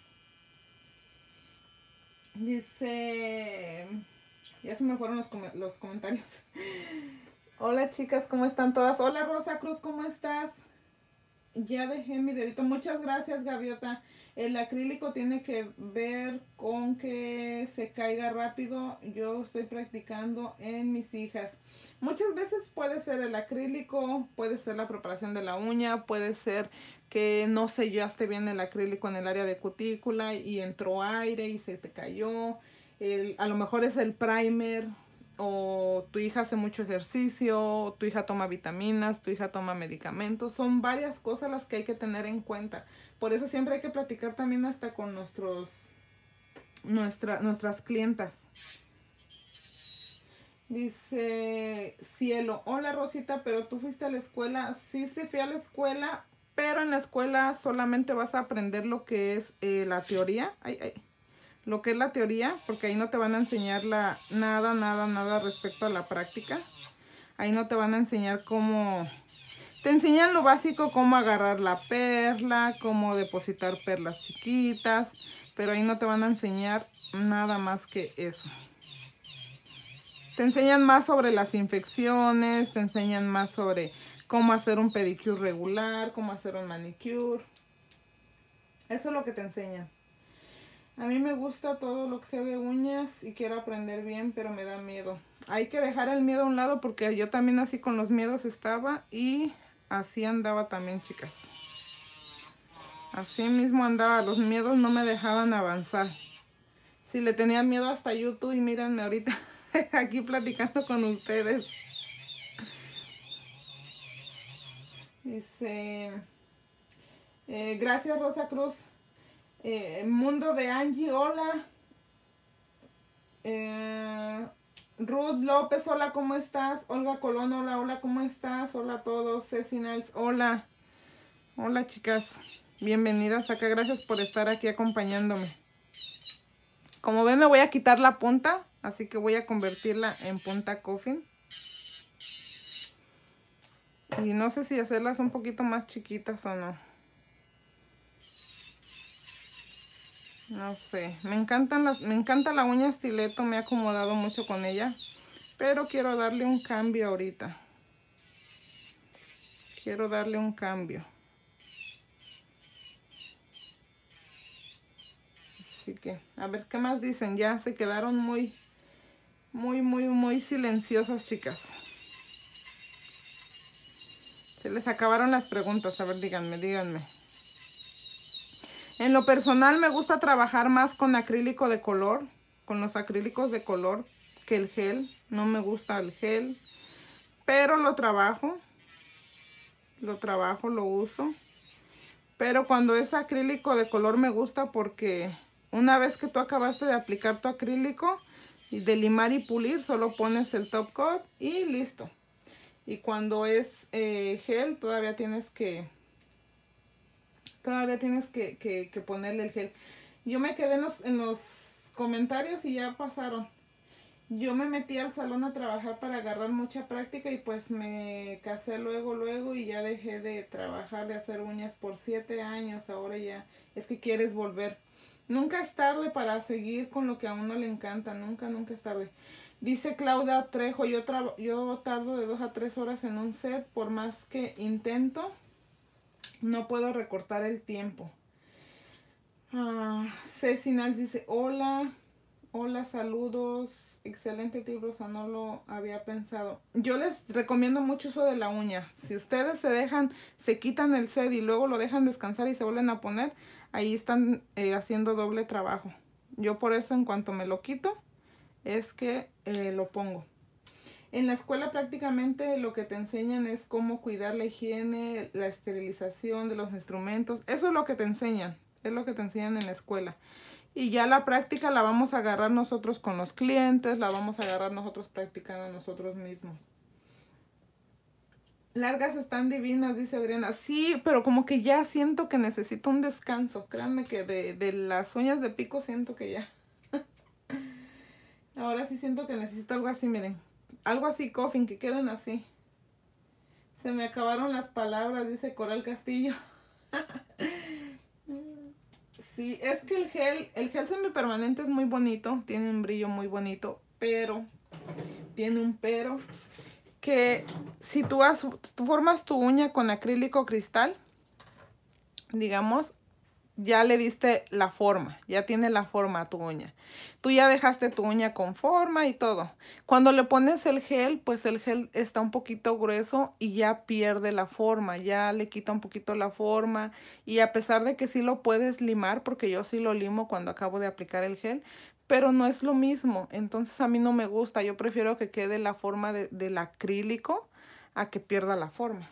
Dice, ya se me fueron los, com los comentarios. Hola chicas, ¿cómo están todas? Hola Rosa Cruz, ¿cómo estás? Ya dejé mi dedito. Muchas gracias, Gaviota. El acrílico tiene que ver con que se caiga rápido. Yo estoy practicando en mis hijas. Muchas veces puede ser el acrílico, puede ser la preparación de la uña, puede ser que no sellaste bien el acrílico en el área de cutícula y entró aire y se te cayó. El, a lo mejor es el primer, o tu hija hace mucho ejercicio, tu hija toma vitaminas, tu hija toma medicamentos. Son varias cosas las que hay que tener en cuenta. Por eso siempre hay que platicar también hasta con nuestros, nuestra, nuestras clientas. Dice Cielo, hola Rosita, pero tú fuiste a la escuela. Sí, sí fui a la escuela, pero en la escuela solamente vas a aprender lo que es eh, la teoría. Ay, ay. Lo que es la teoría, porque ahí no te van a enseñar la, nada, nada, nada respecto a la práctica. Ahí no te van a enseñar cómo... Te enseñan lo básico, cómo agarrar la perla, cómo depositar perlas chiquitas, pero ahí no te van a enseñar nada más que eso. Te enseñan más sobre las infecciones, te enseñan más sobre cómo hacer un pedicure regular, cómo hacer un manicure. Eso es lo que te enseñan. A mí me gusta todo lo que sea de uñas y quiero aprender bien, pero me da miedo. Hay que dejar el miedo a un lado porque yo también así con los miedos estaba y así andaba también, chicas. Así mismo andaba, los miedos no me dejaban avanzar. Si le tenía miedo hasta YouTube y mírenme ahorita aquí platicando con ustedes. Dice, eh, gracias Rosa Cruz. Eh, Mundo de Angie, hola. Eh, Ruth López, hola, ¿cómo estás? Olga Colón, hola, hola, ¿cómo estás? Hola a todos. Ceci Niles, hola. Hola, chicas. Bienvenidas acá. Gracias por estar aquí acompañándome. Como ven, me voy a quitar la punta, así que voy a convertirla en punta coffin. Y no sé si hacerlas un poquito más chiquitas o no. No sé. Me encantan las, me encanta la uña estileto, me he acomodado mucho con ella. Pero quiero darle un cambio ahorita. Quiero darle un cambio. Así que, a ver, ¿qué más dicen? Ya se quedaron muy, muy, muy, muy silenciosas, chicas. Se les acabaron las preguntas. A ver, díganme, díganme. En lo personal me gusta trabajar más con acrílico de color, con los acrílicos de color que el gel. No me gusta el gel, pero lo trabajo. Lo trabajo, lo uso. Pero cuando es acrílico de color me gusta porque una vez que tú acabaste de aplicar tu acrílico y de limar y pulir, solo pones el top coat y listo. Y cuando es eh, gel todavía tienes que todavía tienes que, que, que ponerle el gel. Yo me quedé en los, en los comentarios y ya pasaron. Yo me metí al salón a trabajar para agarrar mucha práctica y pues me casé luego, luego y ya dejé de trabajar, de hacer uñas por siete años. Ahora ya es que quieres volver. Nunca es tarde para seguir con lo que a uno le encanta. Nunca, nunca es tarde. Dice Claudia Trejo, yo, yo tardo de dos a tres horas en un set. Por más que intento, no puedo recortar el tiempo. Ah, Ceci Nals dice, hola, hola, saludos. Excelente tip, Rosa, no lo había pensado. Yo les recomiendo mucho eso de la uña. Si ustedes se dejan, se quitan el set y luego lo dejan descansar y se vuelven a poner, ahí están eh, haciendo doble trabajo. Yo por eso en cuanto me lo quito, es que eh, lo pongo. En la escuela prácticamente lo que te enseñan es cómo cuidar la higiene, la esterilización de los instrumentos. Eso es lo que te enseñan, es lo que te enseñan en la escuela. Y ya la práctica la vamos a agarrar nosotros con los clientes, la vamos a agarrar nosotros practicando nosotros mismos. Largas están divinas, dice Adriana. Sí, pero como que ya siento que necesito un descanso. Créanme que de, de las uñas de pico siento que ya. Ahora sí siento que necesito algo así, miren. Algo así, coffin, que queden así. Se me acabaron las palabras, dice Coral Castillo. Sí, es que el gel, el gel semipermanente es muy bonito, tiene un brillo muy bonito, pero, tiene un pero, que si tú, has, tú formas tu uña con acrílico cristal, digamos, ya le diste la forma, ya tiene la forma a tu uña. Tú ya dejaste tu uña con forma y todo. Cuando le pones el gel, pues el gel está un poquito grueso y ya pierde la forma, ya le quita un poquito la forma. Y a pesar de que sí lo puedes limar, porque yo sí lo limo cuando acabo de aplicar el gel, pero no es lo mismo. Entonces a mí no me gusta, yo prefiero que quede la forma de, del acrílico a que pierda la forma.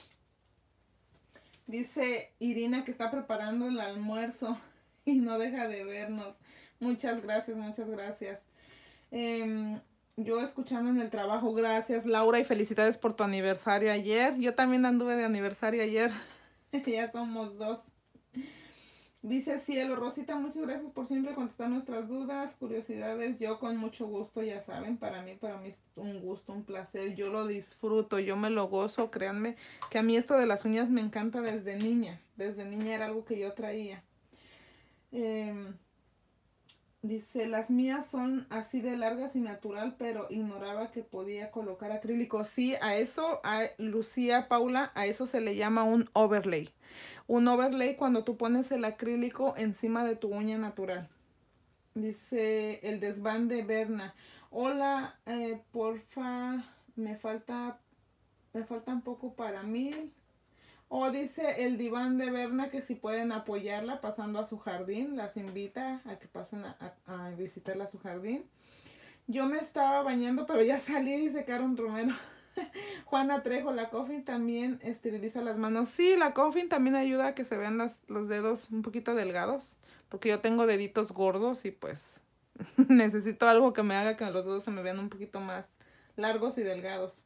Dice Irina que está preparando el almuerzo y no deja de vernos. Muchas gracias, muchas gracias. Eh, yo escuchando en el trabajo, gracias Laura y felicidades por tu aniversario ayer. Yo también anduve de aniversario ayer. Ya somos dos. Dice Cielo, Rosita, muchas gracias por siempre contestar nuestras dudas, curiosidades. Yo con mucho gusto, ya saben, para mí, para mí es un gusto, un placer. Yo lo disfruto, yo me lo gozo, créanme, que a mí esto de las uñas me encanta desde niña. Desde niña era algo que yo traía. Eh, dice, las mías son así de largas y natural, pero ignoraba que podía colocar acrílico. Sí, a eso, a Lucía, Paula, a eso se le llama un overlay. Un overlay cuando tú pones el acrílico encima de tu uña natural. Dice el desván de Berna. Hola, eh, porfa, me falta, me falta un poco para mil. O dice el diván de Berna que si pueden apoyarla pasando a su jardín. Las invita a que pasen a, a, a visitarla a su jardín. Yo me estaba bañando, pero ya salí y secaron romero. Juana Trejo, la Coffin también esteriliza las manos. Sí, la Coffin también ayuda a que se vean los, los dedos un poquito delgados. Porque yo tengo deditos gordos y pues necesito algo que me haga que los dedos se me vean un poquito más largos y delgados.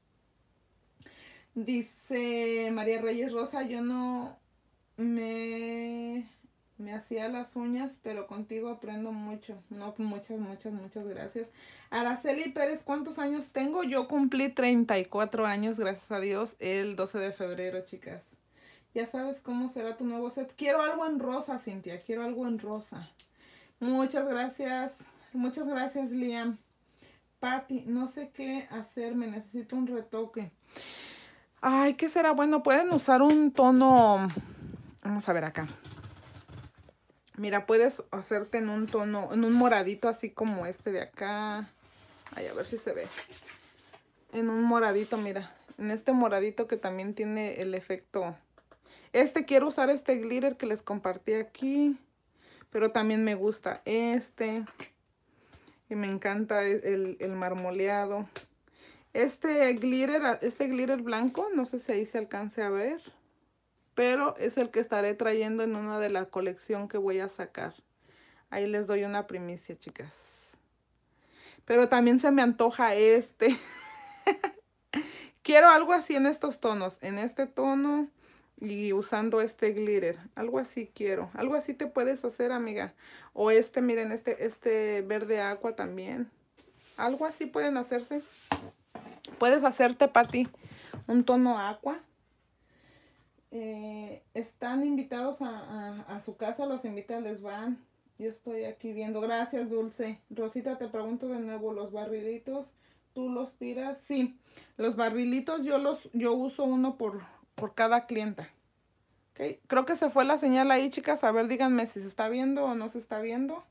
Dice María Reyes Rosa, yo no me, me hacía las uñas, pero contigo aprendo mucho. No, muchas, muchas, muchas gracias. Araceli Pérez, ¿cuántos años tengo? Yo cumplí treinta y cuatro años, gracias a Dios, el doce de febrero, chicas. Ya sabes cómo será tu nuevo set. Quiero algo en rosa, Cintia, quiero algo en rosa. Muchas gracias, muchas gracias, Liam. Patti, no sé qué hacerme, necesito un retoque. Ay, ¿qué será? Bueno, pueden usar un tono, vamos a ver acá. Mira, puedes hacerte en un tono, en un moradito así como este de acá. Ay, a ver si se ve. En un moradito, mira. En este moradito que también tiene el efecto. Este, quiero usar este glitter que les compartí aquí. Pero también me gusta este. Y me encanta el, el marmoleado. Este glitter, este glitter blanco, no sé si ahí se alcance a ver. Pero es el que estaré trayendo en una de la colección que voy a sacar. Ahí les doy una primicia, chicas. Pero también se me antoja este. Quiero algo así en estos tonos. En este tono y usando este glitter. Algo así quiero. Algo así te puedes hacer, amiga. O este, miren, este, este verde agua también. Algo así pueden hacerse. Puedes hacerte, Pati, un tono agua. Eh, están invitados a, a, a su casa, los invita al desván. Yo estoy aquí viendo. Gracias, Dulce. Rosita, te pregunto de nuevo, ¿los barrilitos tú los tiras? Sí, los barrilitos yo los yo uso uno por, por cada clienta. Okay. Creo que se fue la señal ahí, chicas. A ver, díganme si se está viendo o no se está viendo.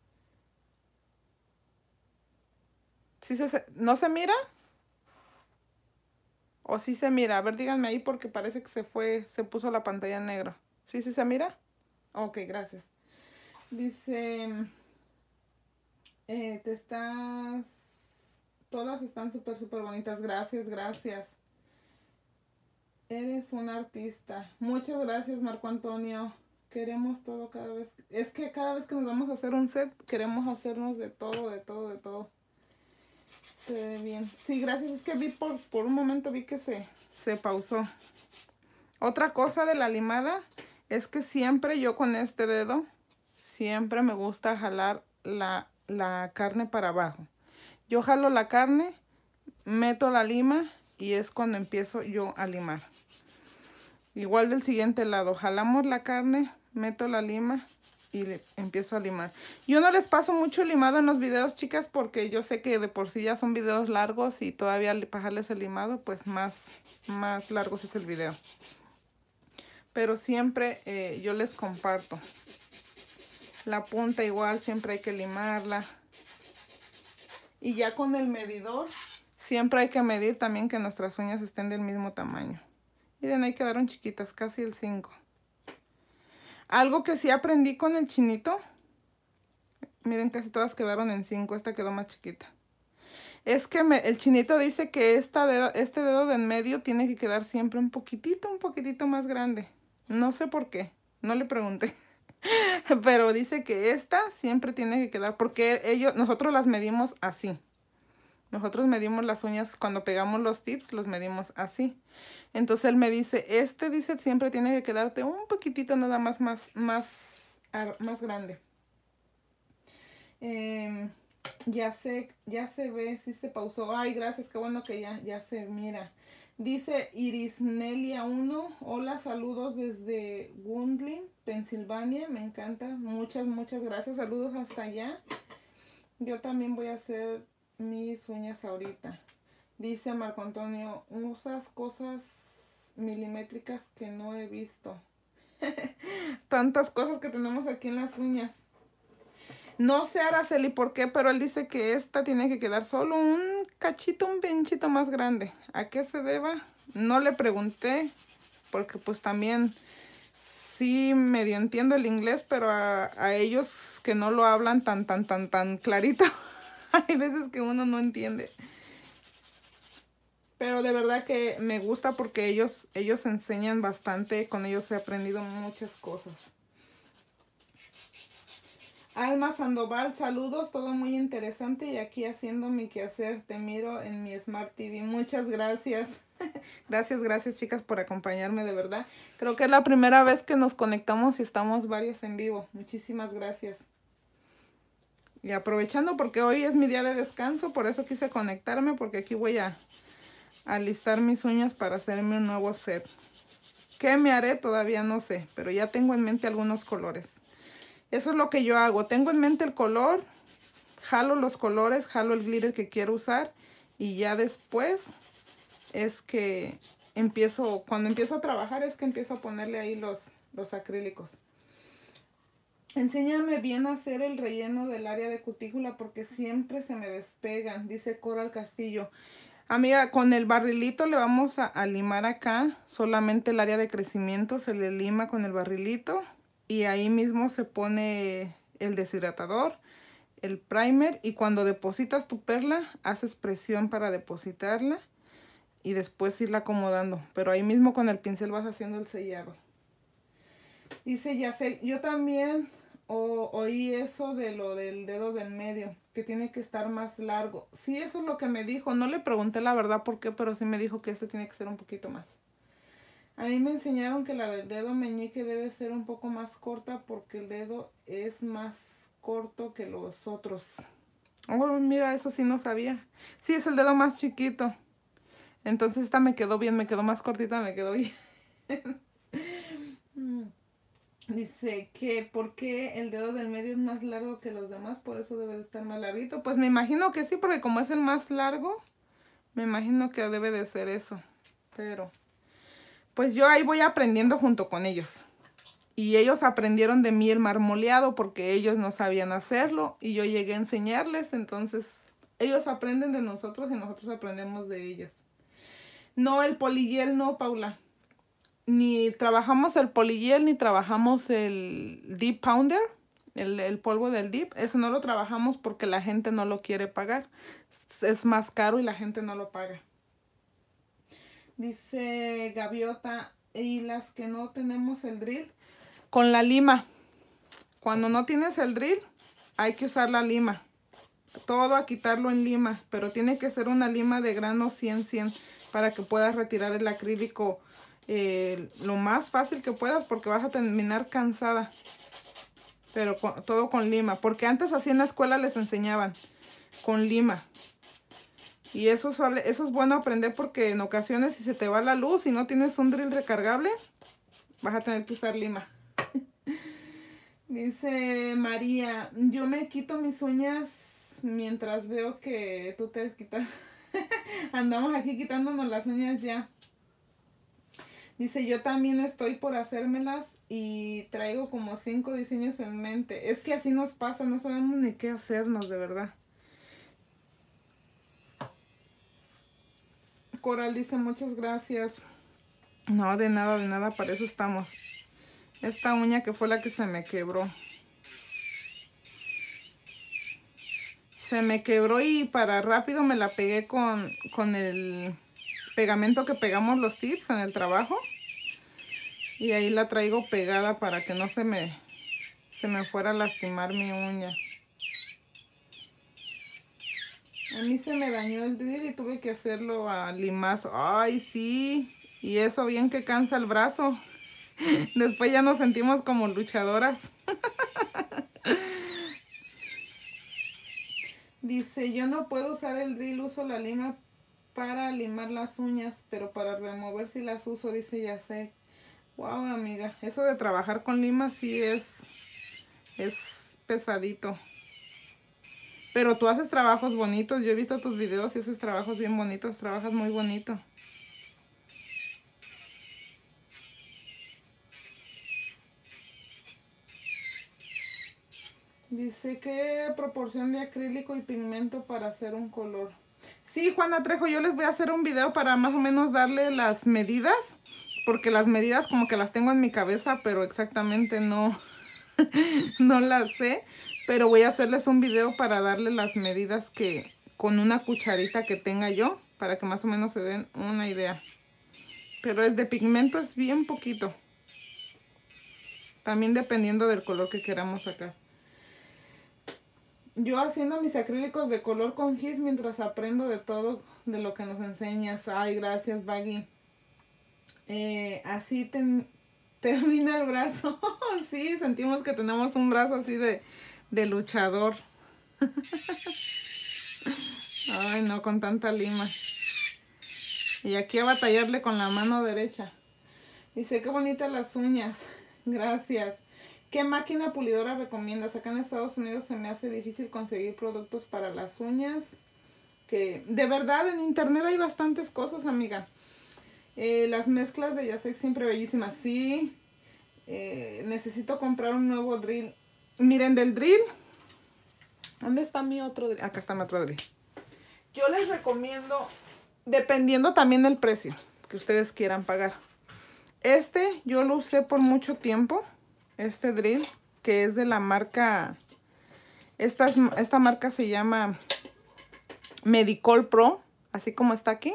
¿Sí se, ¿No se mira? ¿O sí se mira? A ver, díganme ahí porque parece que se fue, se puso la pantalla negra. ¿Sí, sí se mira? Ok, gracias. Dice, eh, te estás, todas están súper, súper bonitas. Gracias, gracias. Eres un artista. Muchas gracias, Marco Antonio. Queremos todo cada vez. Es que cada vez que nos vamos a hacer un set, queremos hacernos de todo, de todo, de todo. Se ve bien. Sí, gracias. Es que vi por, por un momento vi que se, se pausó. Otra cosa de la limada es que siempre yo con este dedo, siempre me gusta jalar la, la carne para abajo. Yo jalo la carne, meto la lima y es cuando empiezo yo a limar. Igual del siguiente lado, jalamos la carne, meto la lima y le empiezo a limar. Yo no les paso mucho limado en los videos, chicas, porque yo sé que de por sí ya son videos largos y todavía al pasarles el limado, pues más, más largos es el video. Pero siempre eh, yo les comparto. La punta igual siempre hay que limarla. Y ya con el medidor, siempre hay que medir también que nuestras uñas estén del mismo tamaño. Miren, ahí quedaron chiquitas, casi el cinco. Algo que sí aprendí con el chinito, miren, casi todas quedaron en cinco, esta quedó más chiquita. Es que me, el chinito dice que esta dedo, este dedo de en medio tiene que quedar siempre un poquitito, un poquitito más grande. No sé por qué, no le pregunté. Pero dice que esta siempre tiene que quedar, porque ellos, nosotros las medimos así. Nosotros medimos las uñas, cuando pegamos los tips, los medimos así. Entonces él me dice, este dice siempre tiene que quedarte un poquitito nada más, más, más, más grande. Eh, ya sé, ya se ve, sí se pausó. Ay, gracias, qué bueno que ya, ya se mira. Dice Irisnelia uno, hola, saludos desde Wundlin, Pensilvania, me encanta. Muchas, muchas gracias, saludos hasta allá. Yo también voy a hacer mis uñas ahorita. Dice Marco Antonio, usas cosas milimétricas que no he visto. Tantas cosas que tenemos aquí en las uñas. No sé, Araceli, por qué, pero él dice que esta tiene que quedar solo un cachito, un pinchito más grande. ¿A qué se deba? No le pregunté, porque pues también sí medio entiendo el inglés, pero a, a ellos que no lo hablan tan, tan, tan, tan clarito, hay veces que uno no entiende. Pero de verdad que me gusta porque ellos, ellos enseñan bastante, con ellos he aprendido muchas cosas. Alma Sandoval, saludos, todo muy interesante y aquí haciendo mi quehacer, te miro en mi Smart T V. Muchas gracias. Gracias, gracias chicas por acompañarme, de verdad. Creo que es la primera vez que nos conectamos y estamos varios en vivo. Muchísimas gracias. Y aprovechando porque hoy es mi día de descanso, por eso quise conectarme, porque aquí voy a alistar mis uñas para hacerme un nuevo set. ¿Qué me haré? Todavía no sé, pero ya tengo en mente algunos colores. Eso es lo que yo hago. Tengo en mente el color, jalo los colores, jalo el glitter que quiero usar y ya después es que empiezo, cuando empiezo a trabajar es que empiezo a ponerle ahí los, los acrílicos. Enséñame bien a hacer el relleno del área de cutícula porque siempre se me despegan, dice Coral Castillo. Amiga, con el barrilito le vamos a, a limar acá, solamente el área de crecimiento se le lima con el barrilito. Y ahí mismo se pone el deshidratador, el primer, y cuando depositas tu perla, haces presión para depositarla y después irla acomodando. Pero ahí mismo con el pincel vas haciendo el sellado. Dice, ya sé, yo también o, oí eso de lo del dedo del medio, que tiene que estar más largo. Sí, eso es lo que me dijo. No le pregunté la verdad por qué, pero sí me dijo que este tiene que ser un poquito más. A mí me enseñaron que la del dedo meñique debe ser un poco más corta porque el dedo es más corto que los otros. Oh, mira, eso sí no sabía. Sí, es el dedo más chiquito. Entonces esta me quedó bien, me quedó más cortita, me quedó bien. Dice que ¿por qué el dedo del medio es más largo que los demás? Por eso debe de estar más larguito. Pues me imagino que sí, porque como es el más largo, me imagino que debe de ser eso. Pero pues yo ahí voy aprendiendo junto con ellos. Y ellos aprendieron de mí el marmoleado porque ellos no sabían hacerlo. Y yo llegué a enseñarles. Entonces ellos aprenden de nosotros y nosotros aprendemos de ellos. No, el polygel no, Paula. Ni trabajamos el polygel ni trabajamos el Dip Pounder. El, el polvo del dip. Eso no lo trabajamos porque la gente no lo quiere pagar. Es más caro y la gente no lo paga. Dice Gaviota, y las que no tenemos el drill, con la lima. Cuando no tienes el drill, hay que usar la lima. Todo a quitarlo en lima, pero tiene que ser una lima de grano cien cien para que puedas retirar el acrílico eh, lo más fácil que puedas porque vas a terminar cansada. Pero con, todo con lima, porque antes así en la escuela les enseñaban con lima. Y eso, sale, eso es bueno aprender porque en ocasiones si se te va la luz y no tienes un drill recargable, vas a tener que usar lima. Dice María, yo me quito mis uñas mientras veo que tú te quitas. Andamos aquí quitándonos las uñas ya. Dice, yo también estoy por hacérmelas y traigo como cinco diseños en mente. Es que así nos pasa, no sabemos ni qué hacernos, de verdad. Coral dice, muchas gracias. No, de nada, de nada, para eso estamos. Esta uña que fue la que se me quebró. Se me quebró y para rápido me la pegué con, con el pegamento que pegamos los tips en el trabajo. Y ahí la traigo pegada para que no se me, se me fuera a lastimar mi uña. A mí se me dañó el drill y tuve que hacerlo a limazo. Ay, sí. Y eso bien que cansa el brazo. Después ya nos sentimos como luchadoras. Dice, yo no puedo usar el drill, uso la lima para limar las uñas, pero para remover si las uso, dice ya sé. Wow, amiga, eso de trabajar con lima sí es, es pesadito. Pero tú haces trabajos bonitos, yo he visto tus videos y haces trabajos bien bonitos, trabajas muy bonito. Dice, ¿qué proporción de acrílico y pigmento para hacer un color? Sí, Juana Trejo, yo les voy a hacer un video para más o menos darle las medidas. Porque las medidas como que las tengo en mi cabeza, pero exactamente no, no las sé. Pero voy a hacerles un video para darle las medidas que con una cucharita que tenga yo. Para que más o menos se den una idea. Pero es de pigmento, es bien poquito. También dependiendo del color que queramos sacar. Yo haciendo mis acrílicos de color con gis mientras aprendo de todo de lo que nos enseñas. Ay, gracias, Baggy. Eh, así ten, termina el brazo. Sí, sentimos que tenemos un brazo así de, de luchador. Ay, no, con tanta lima. Y aquí a batallarle con la mano derecha. Dice, qué bonitas las uñas. Gracias. ¿Qué máquina pulidora recomiendas? Acá en Estados Unidos se me hace difícil conseguir productos para las uñas. Que de verdad en internet hay bastantes cosas, amiga. Eh, las mezclas de Yasek siempre bellísimas. Sí. Eh, necesito comprar un nuevo drill. Miren, del drill. ¿Dónde está mi otro drill? Acá está mi otro drill. Yo les recomiendo, dependiendo también del precio que ustedes quieran pagar. Este yo lo usé por mucho tiempo. Este drill, que es de la marca, esta, esta marca se llama Medicol Pro, así como está aquí.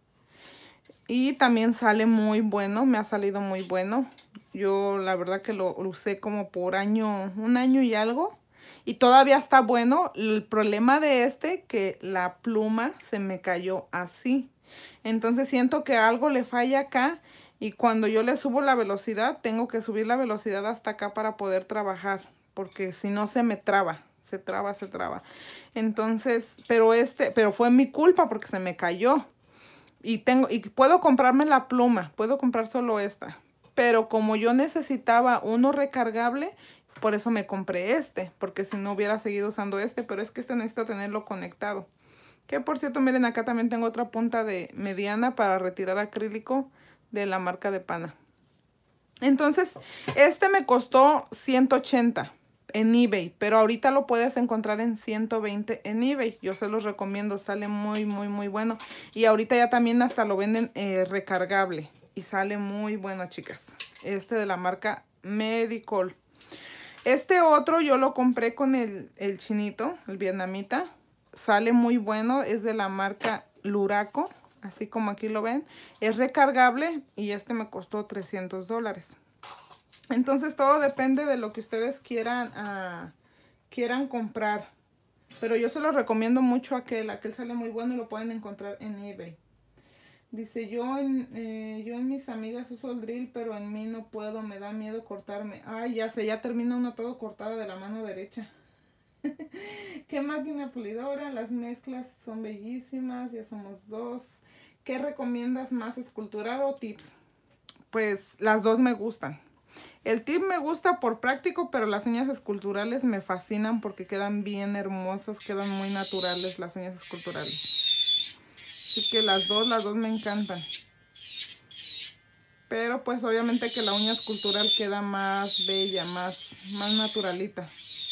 Y también sale muy bueno, me ha salido muy bueno. Yo la verdad que lo, lo usé como por año, un año y algo. Y todavía está bueno. El problema de este, que la pluma se me cayó así. Entonces siento que algo le falla acá. Y cuando yo le subo la velocidad, tengo que subir la velocidad hasta acá para poder trabajar. Porque si no se me traba. Se traba, se traba. Entonces, pero este, pero fue mi culpa porque se me cayó. Y tengo, y puedo comprarme la pluma. Puedo comprar solo esta. Pero como yo necesitaba uno recargable, por eso me compré este. Porque si no hubiera seguido usando este. Pero es que este necesito tenerlo conectado. Que por cierto, miren, acá también tengo otra punta de mediana para retirar acrílico de la marca de Pana. Entonces, este me costó ciento ochenta en eBay, pero ahorita lo puedes encontrar en ciento veinte en eBay. Yo se los recomiendo, sale muy, muy, muy bueno. Y ahorita ya también hasta lo venden eh, recargable y sale muy bueno, chicas. Este de la marca Medicol. Este otro yo lo compré con el, el chinito, el vietnamita. Sale muy bueno, es de la marca Luraco, así como aquí lo ven. Es recargable y este me costó trescientos dólares. Entonces todo depende de lo que ustedes quieran, uh, quieran comprar. Pero yo se los recomiendo mucho aquel, aquel sale muy bueno y lo pueden encontrar en eBay. Dice, yo en, eh, yo en mis amigas uso el drill, pero en mí no puedo, me da miedo cortarme. Ay, ya sé, ya termina uno todo cortada de la mano derecha. ¿Qué máquina pulidora? Las mezclas son bellísimas, ya somos dos. ¿Qué recomiendas más, esculturar o tips? Pues las dos me gustan. El tip me gusta por práctico, pero las uñas esculturales me fascinan porque quedan bien hermosas, quedan muy naturales las uñas esculturales. Así que las dos, las dos me encantan. Pero pues obviamente que la uña escultural queda más bella, más, más naturalita.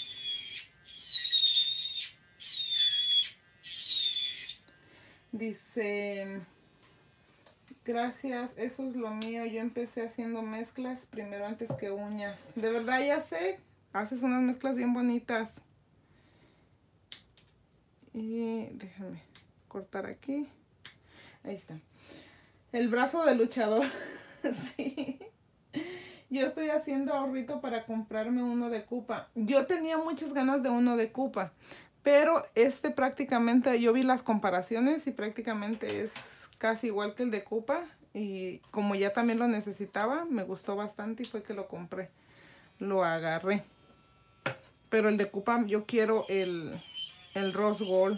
Dice, gracias, eso es lo mío. Yo empecé haciendo mezclas primero antes que uñas. De verdad, ya sé, haces unas mezclas bien bonitas. Y déjame cortar aquí. Ahí está. El brazo de luchador. Sí. Yo estoy haciendo ahorrito para comprarme uno de Cupa. Yo tenía muchas ganas de uno de Cupa, pero este prácticamente, yo vi las comparaciones y prácticamente es casi igual que el de Cupa. Y como ya también lo necesitaba, me gustó bastante y fue que lo compré. Lo agarré. Pero el de Cupa yo quiero el, el Rose Gold.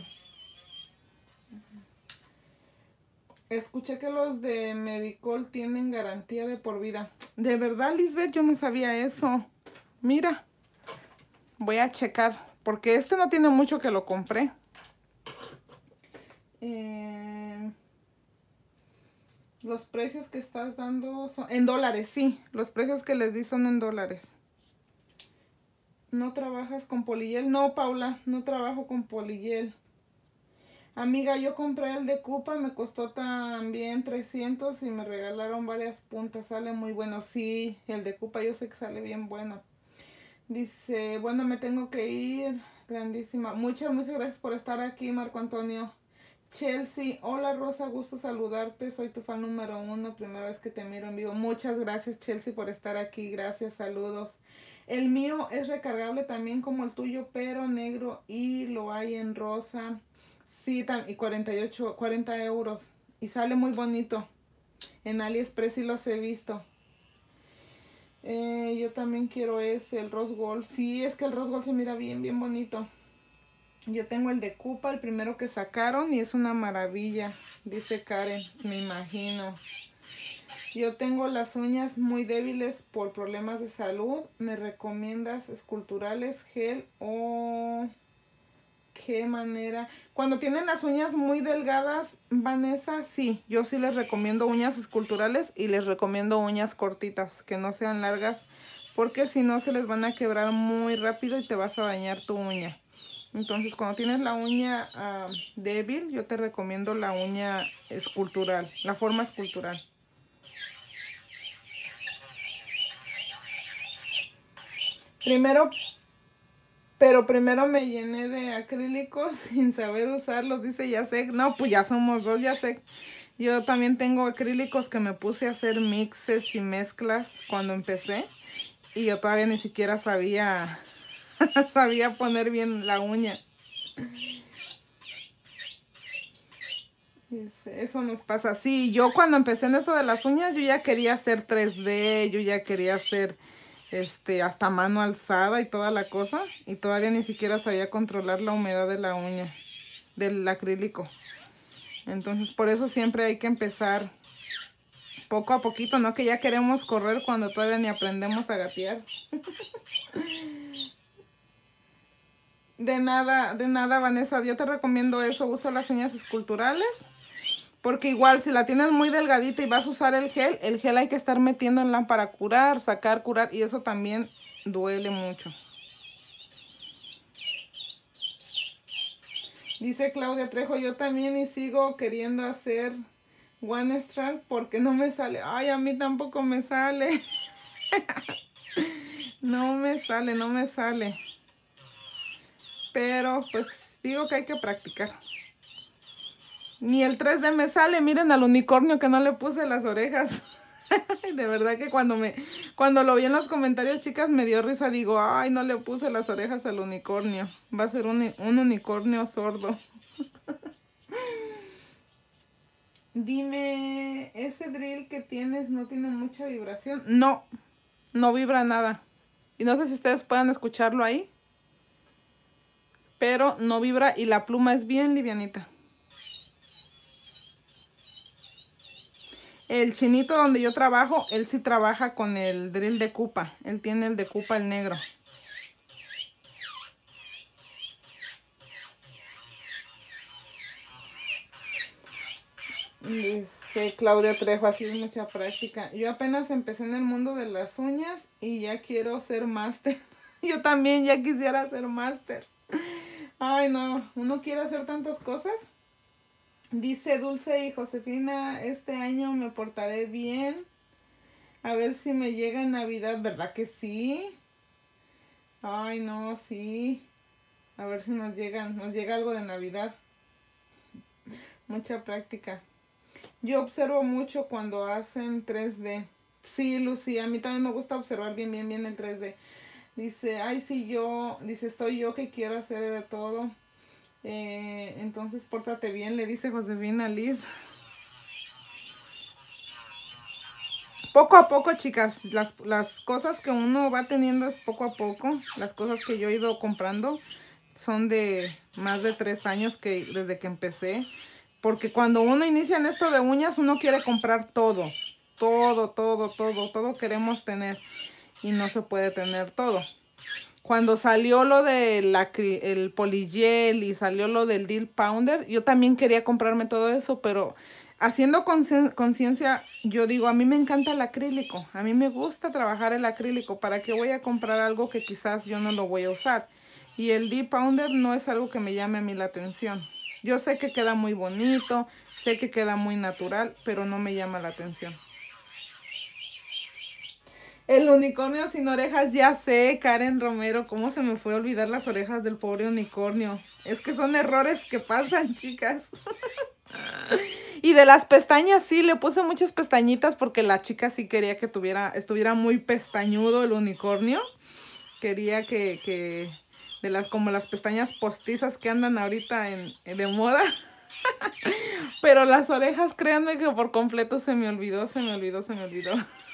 Escuché que los de Medicol tienen garantía de por vida. De verdad, Lisbeth, yo no sabía eso. Mira, voy a checar, porque este no tiene mucho que lo compré. Eh, los precios que estás dando son en dólares, sí. Los precios que les di son en dólares. ¿No trabajas con Polygel? No, Paula, no trabajo con Polygel. Amiga, yo compré el de Cupa, me costó también trescientos y me regalaron varias puntas, sale muy bueno. Sí, el de Cupa yo sé que sale bien bueno. Dice, bueno, me tengo que ir, grandísima. Muchas, muchas gracias por estar aquí, Marco Antonio. Chelsea, hola Rosa, gusto saludarte, soy tu fan número uno, primera vez que te miro en vivo. Muchas gracias Chelsea por estar aquí, gracias, saludos. El mío es recargable también como el tuyo, pero negro y lo hay en rosa. Sí, y cuarenta y ocho, cuarenta euros. Y sale muy bonito. En AliExpress sí los he visto. Eh, yo también quiero ese, el Rose Gold. Sí, es que el Rose Gold se mira bien, bien bonito. Yo tengo el de Cupa, el primero que sacaron, y es una maravilla. Dice Karen, me imagino. Yo tengo las uñas muy débiles por problemas de salud. ¿Me recomiendas esculturales, gel o...? ¿Qué manera? Cuando tienen las uñas muy delgadas, Vanessa, sí. Yo sí les recomiendo uñas esculturales y les recomiendo uñas cortitas, que no sean largas, porque si no se les van a quebrar muy rápido y te vas a dañar tu uña. Entonces, cuando tienes la uña uh, débil, yo te recomiendo la uña escultural, la forma escultural. Primero... Pero primero me llené de acrílicos sin saber usarlos, dice Yasek. No, pues ya somos dos, Yasek. Yo también tengo acrílicos que me puse a hacer mixes y mezclas cuando empecé. Y yo todavía ni siquiera sabía, sabía poner bien la uña. Eso nos pasa. Sí, yo cuando empecé en esto de las uñas, yo ya quería hacer tres D, yo ya quería hacer... este hasta mano alzada y toda la cosa, y todavía ni siquiera sabía controlar la humedad de la uña, del acrílico. Entonces por eso siempre hay que empezar poco a poquito, no que ya queremos correr cuando todavía ni aprendemos a gatear. De nada, de nada, Vanessa, yo te recomiendo eso, usa las uñas esculturales. Porque igual si la tienes muy delgadita y vas a usar el gel, el gel hay que estar metiéndola para curar, sacar, curar. Y eso también duele mucho. Dice Claudia Trejo, yo también y sigo queriendo hacer One Strand porque no me sale. Ay, a mí tampoco me sale. No me sale, no me sale. Pero pues digo que hay que practicar. Ni el tres D me sale, miren al unicornio que no le puse las orejas. De verdad que cuando me cuando lo vi en los comentarios, chicas, me dio risa. Digo, ay, no le puse las orejas al unicornio. Va a ser un, un unicornio sordo. Dime, ¿ese drill que tienes no tiene mucha vibración? No, no vibra nada. Y no sé si ustedes puedan escucharlo ahí. Pero no vibra y la pluma es bien livianita. El chinito donde yo trabajo, él sí trabaja con el drill de Cupa. Él tiene el de Cupa, el negro. Dice Claudia Trejo, así es mucha práctica. Yo apenas empecé en el mundo de las uñas y ya quiero ser máster. Yo también ya quisiera ser máster. Ay, no, uno quiere hacer tantas cosas. Dice Dulce y Josefina, este año me portaré bien. A ver si me llega en Navidad, ¿verdad que sí? Ay, no, sí. A ver si nos llegan, nos llega algo de Navidad. Mucha práctica. Yo observo mucho cuando hacen tres D. Sí, Lucía, a mí también me gusta observar bien, bien, bien el tres D. Dice, ay, sí, yo, dice, estoy yo que quiero hacer de todo. Eh, entonces, pórtate bien, le dice Josefina Liz. Poco a poco, chicas, las, las cosas que uno va teniendo es poco a poco. Las cosas que yo he ido comprando son de más de tres años que desde que empecé. Porque cuando uno inicia en esto de uñas, uno quiere comprar todo. Todo, todo, todo, todo queremos tener. Y no se puede tener todo. Cuando salió lo del el polygel y salió lo del Deal Pounder, yo también quería comprarme todo eso, pero haciendo conciencia, yo digo, a mí me encanta el acrílico. A mí me gusta trabajar el acrílico. ¿Para qué voy a comprar algo que quizás yo no lo voy a usar? Y el Deal Pounder no es algo que me llame a mí la atención. Yo sé que queda muy bonito, sé que queda muy natural, pero no me llama la atención. El unicornio sin orejas, ya sé, Karen Romero, cómo se me fue a olvidar las orejas del pobre unicornio. Es que son errores que pasan, chicas. Y de las pestañas, sí, le puse muchas pestañitas porque la chica sí quería que tuviera, estuviera muy pestañudo el unicornio. Quería que, que de las, como las pestañas postizas que andan ahorita en, en de moda. Pero las orejas, créanme que por completo se me olvidó, se me olvidó, se me olvidó.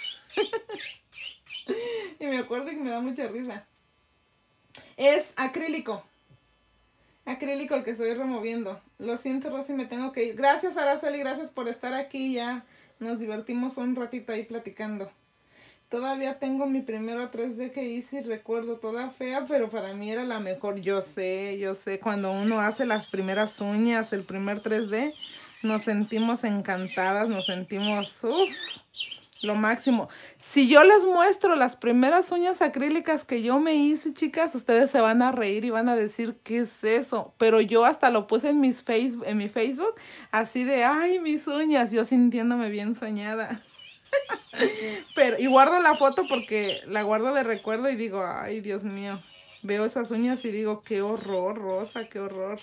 Y me acuerdo que me da mucha risa. Es acrílico. Acrílico el que estoy removiendo. Lo siento, Rosy, me tengo que ir. Gracias, Araceli, gracias por estar aquí. Ya nos divertimos un ratito ahí platicando. Todavía tengo mi primero tres D que hice y recuerdo toda fea, pero para mí era la mejor. Yo sé, yo sé. Cuando uno hace las primeras uñas, el primer tres D, nos sentimos encantadas, nos sentimos... Uf, lo máximo. Si yo les muestro las primeras uñas acrílicas que yo me hice, chicas, ustedes se van a reír y van a decir, ¿qué es eso? Pero yo hasta lo puse en, mis face, en mi Facebook, así de, ay, mis uñas, yo sintiéndome bien soñada. Pero, y guardo la foto porque la guardo de recuerdo y digo, ay, Dios mío. Veo esas uñas y digo, qué horror, Rosa, qué horror.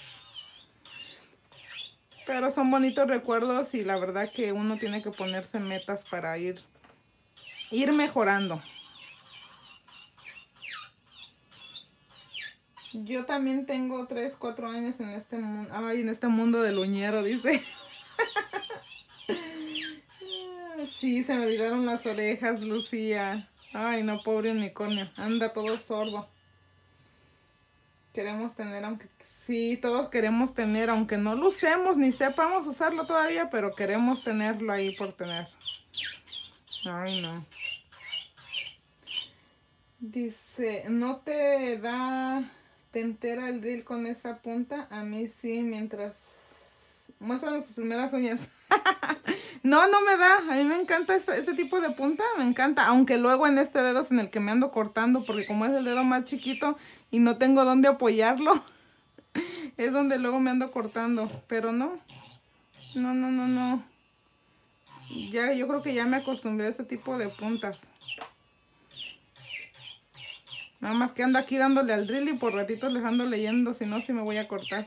Pero son bonitos recuerdos y la verdad que uno tiene que ponerse metas para ir, ir mejorando. Yo también tengo tres, cuatro años en este mundo. Ay, en este mundo del uñero, dice. Sí, se me olvidaron las orejas, Lucía. Ay, no, pobre unicornio. Anda todo sordo. Queremos tener, aunque... Sí, todos queremos tener, aunque no lo usemos ni sepamos usarlo todavía, pero queremos tenerlo ahí por tener. Ay, no. Dice, ¿no te da... te entera el drill con esa punta? A mí sí, mientras muestran sus primeras uñas. No, no me da. A mí me encanta este, este tipo de punta, me encanta. Aunque luego en este dedo es en el que me ando cortando, porque como es el dedo más chiquito y no tengo dónde apoyarlo, es donde luego me ando cortando. Pero no, no, no, no, no. Ya, yo creo que ya me acostumbré a este tipo de puntas. Nada más que ando aquí dándole al drill y por ratitos les ando leyendo, si no, si me voy a cortar.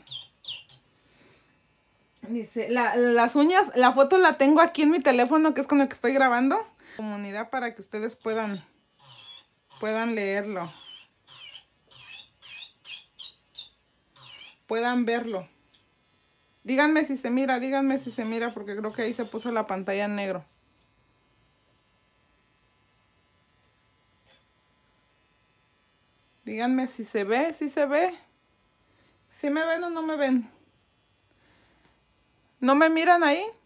Dice, la, las uñas, la foto la tengo aquí en mi teléfono, que es con el que estoy grabando. Comunidad para que ustedes puedan, puedan leerlo. Puedan verlo. Díganme si se mira, díganme si se mira, porque creo que ahí se puso la pantalla en negro. Díganme si se ve, si se ve. ¿Si me ven o no me ven? ¿No me miran ahí?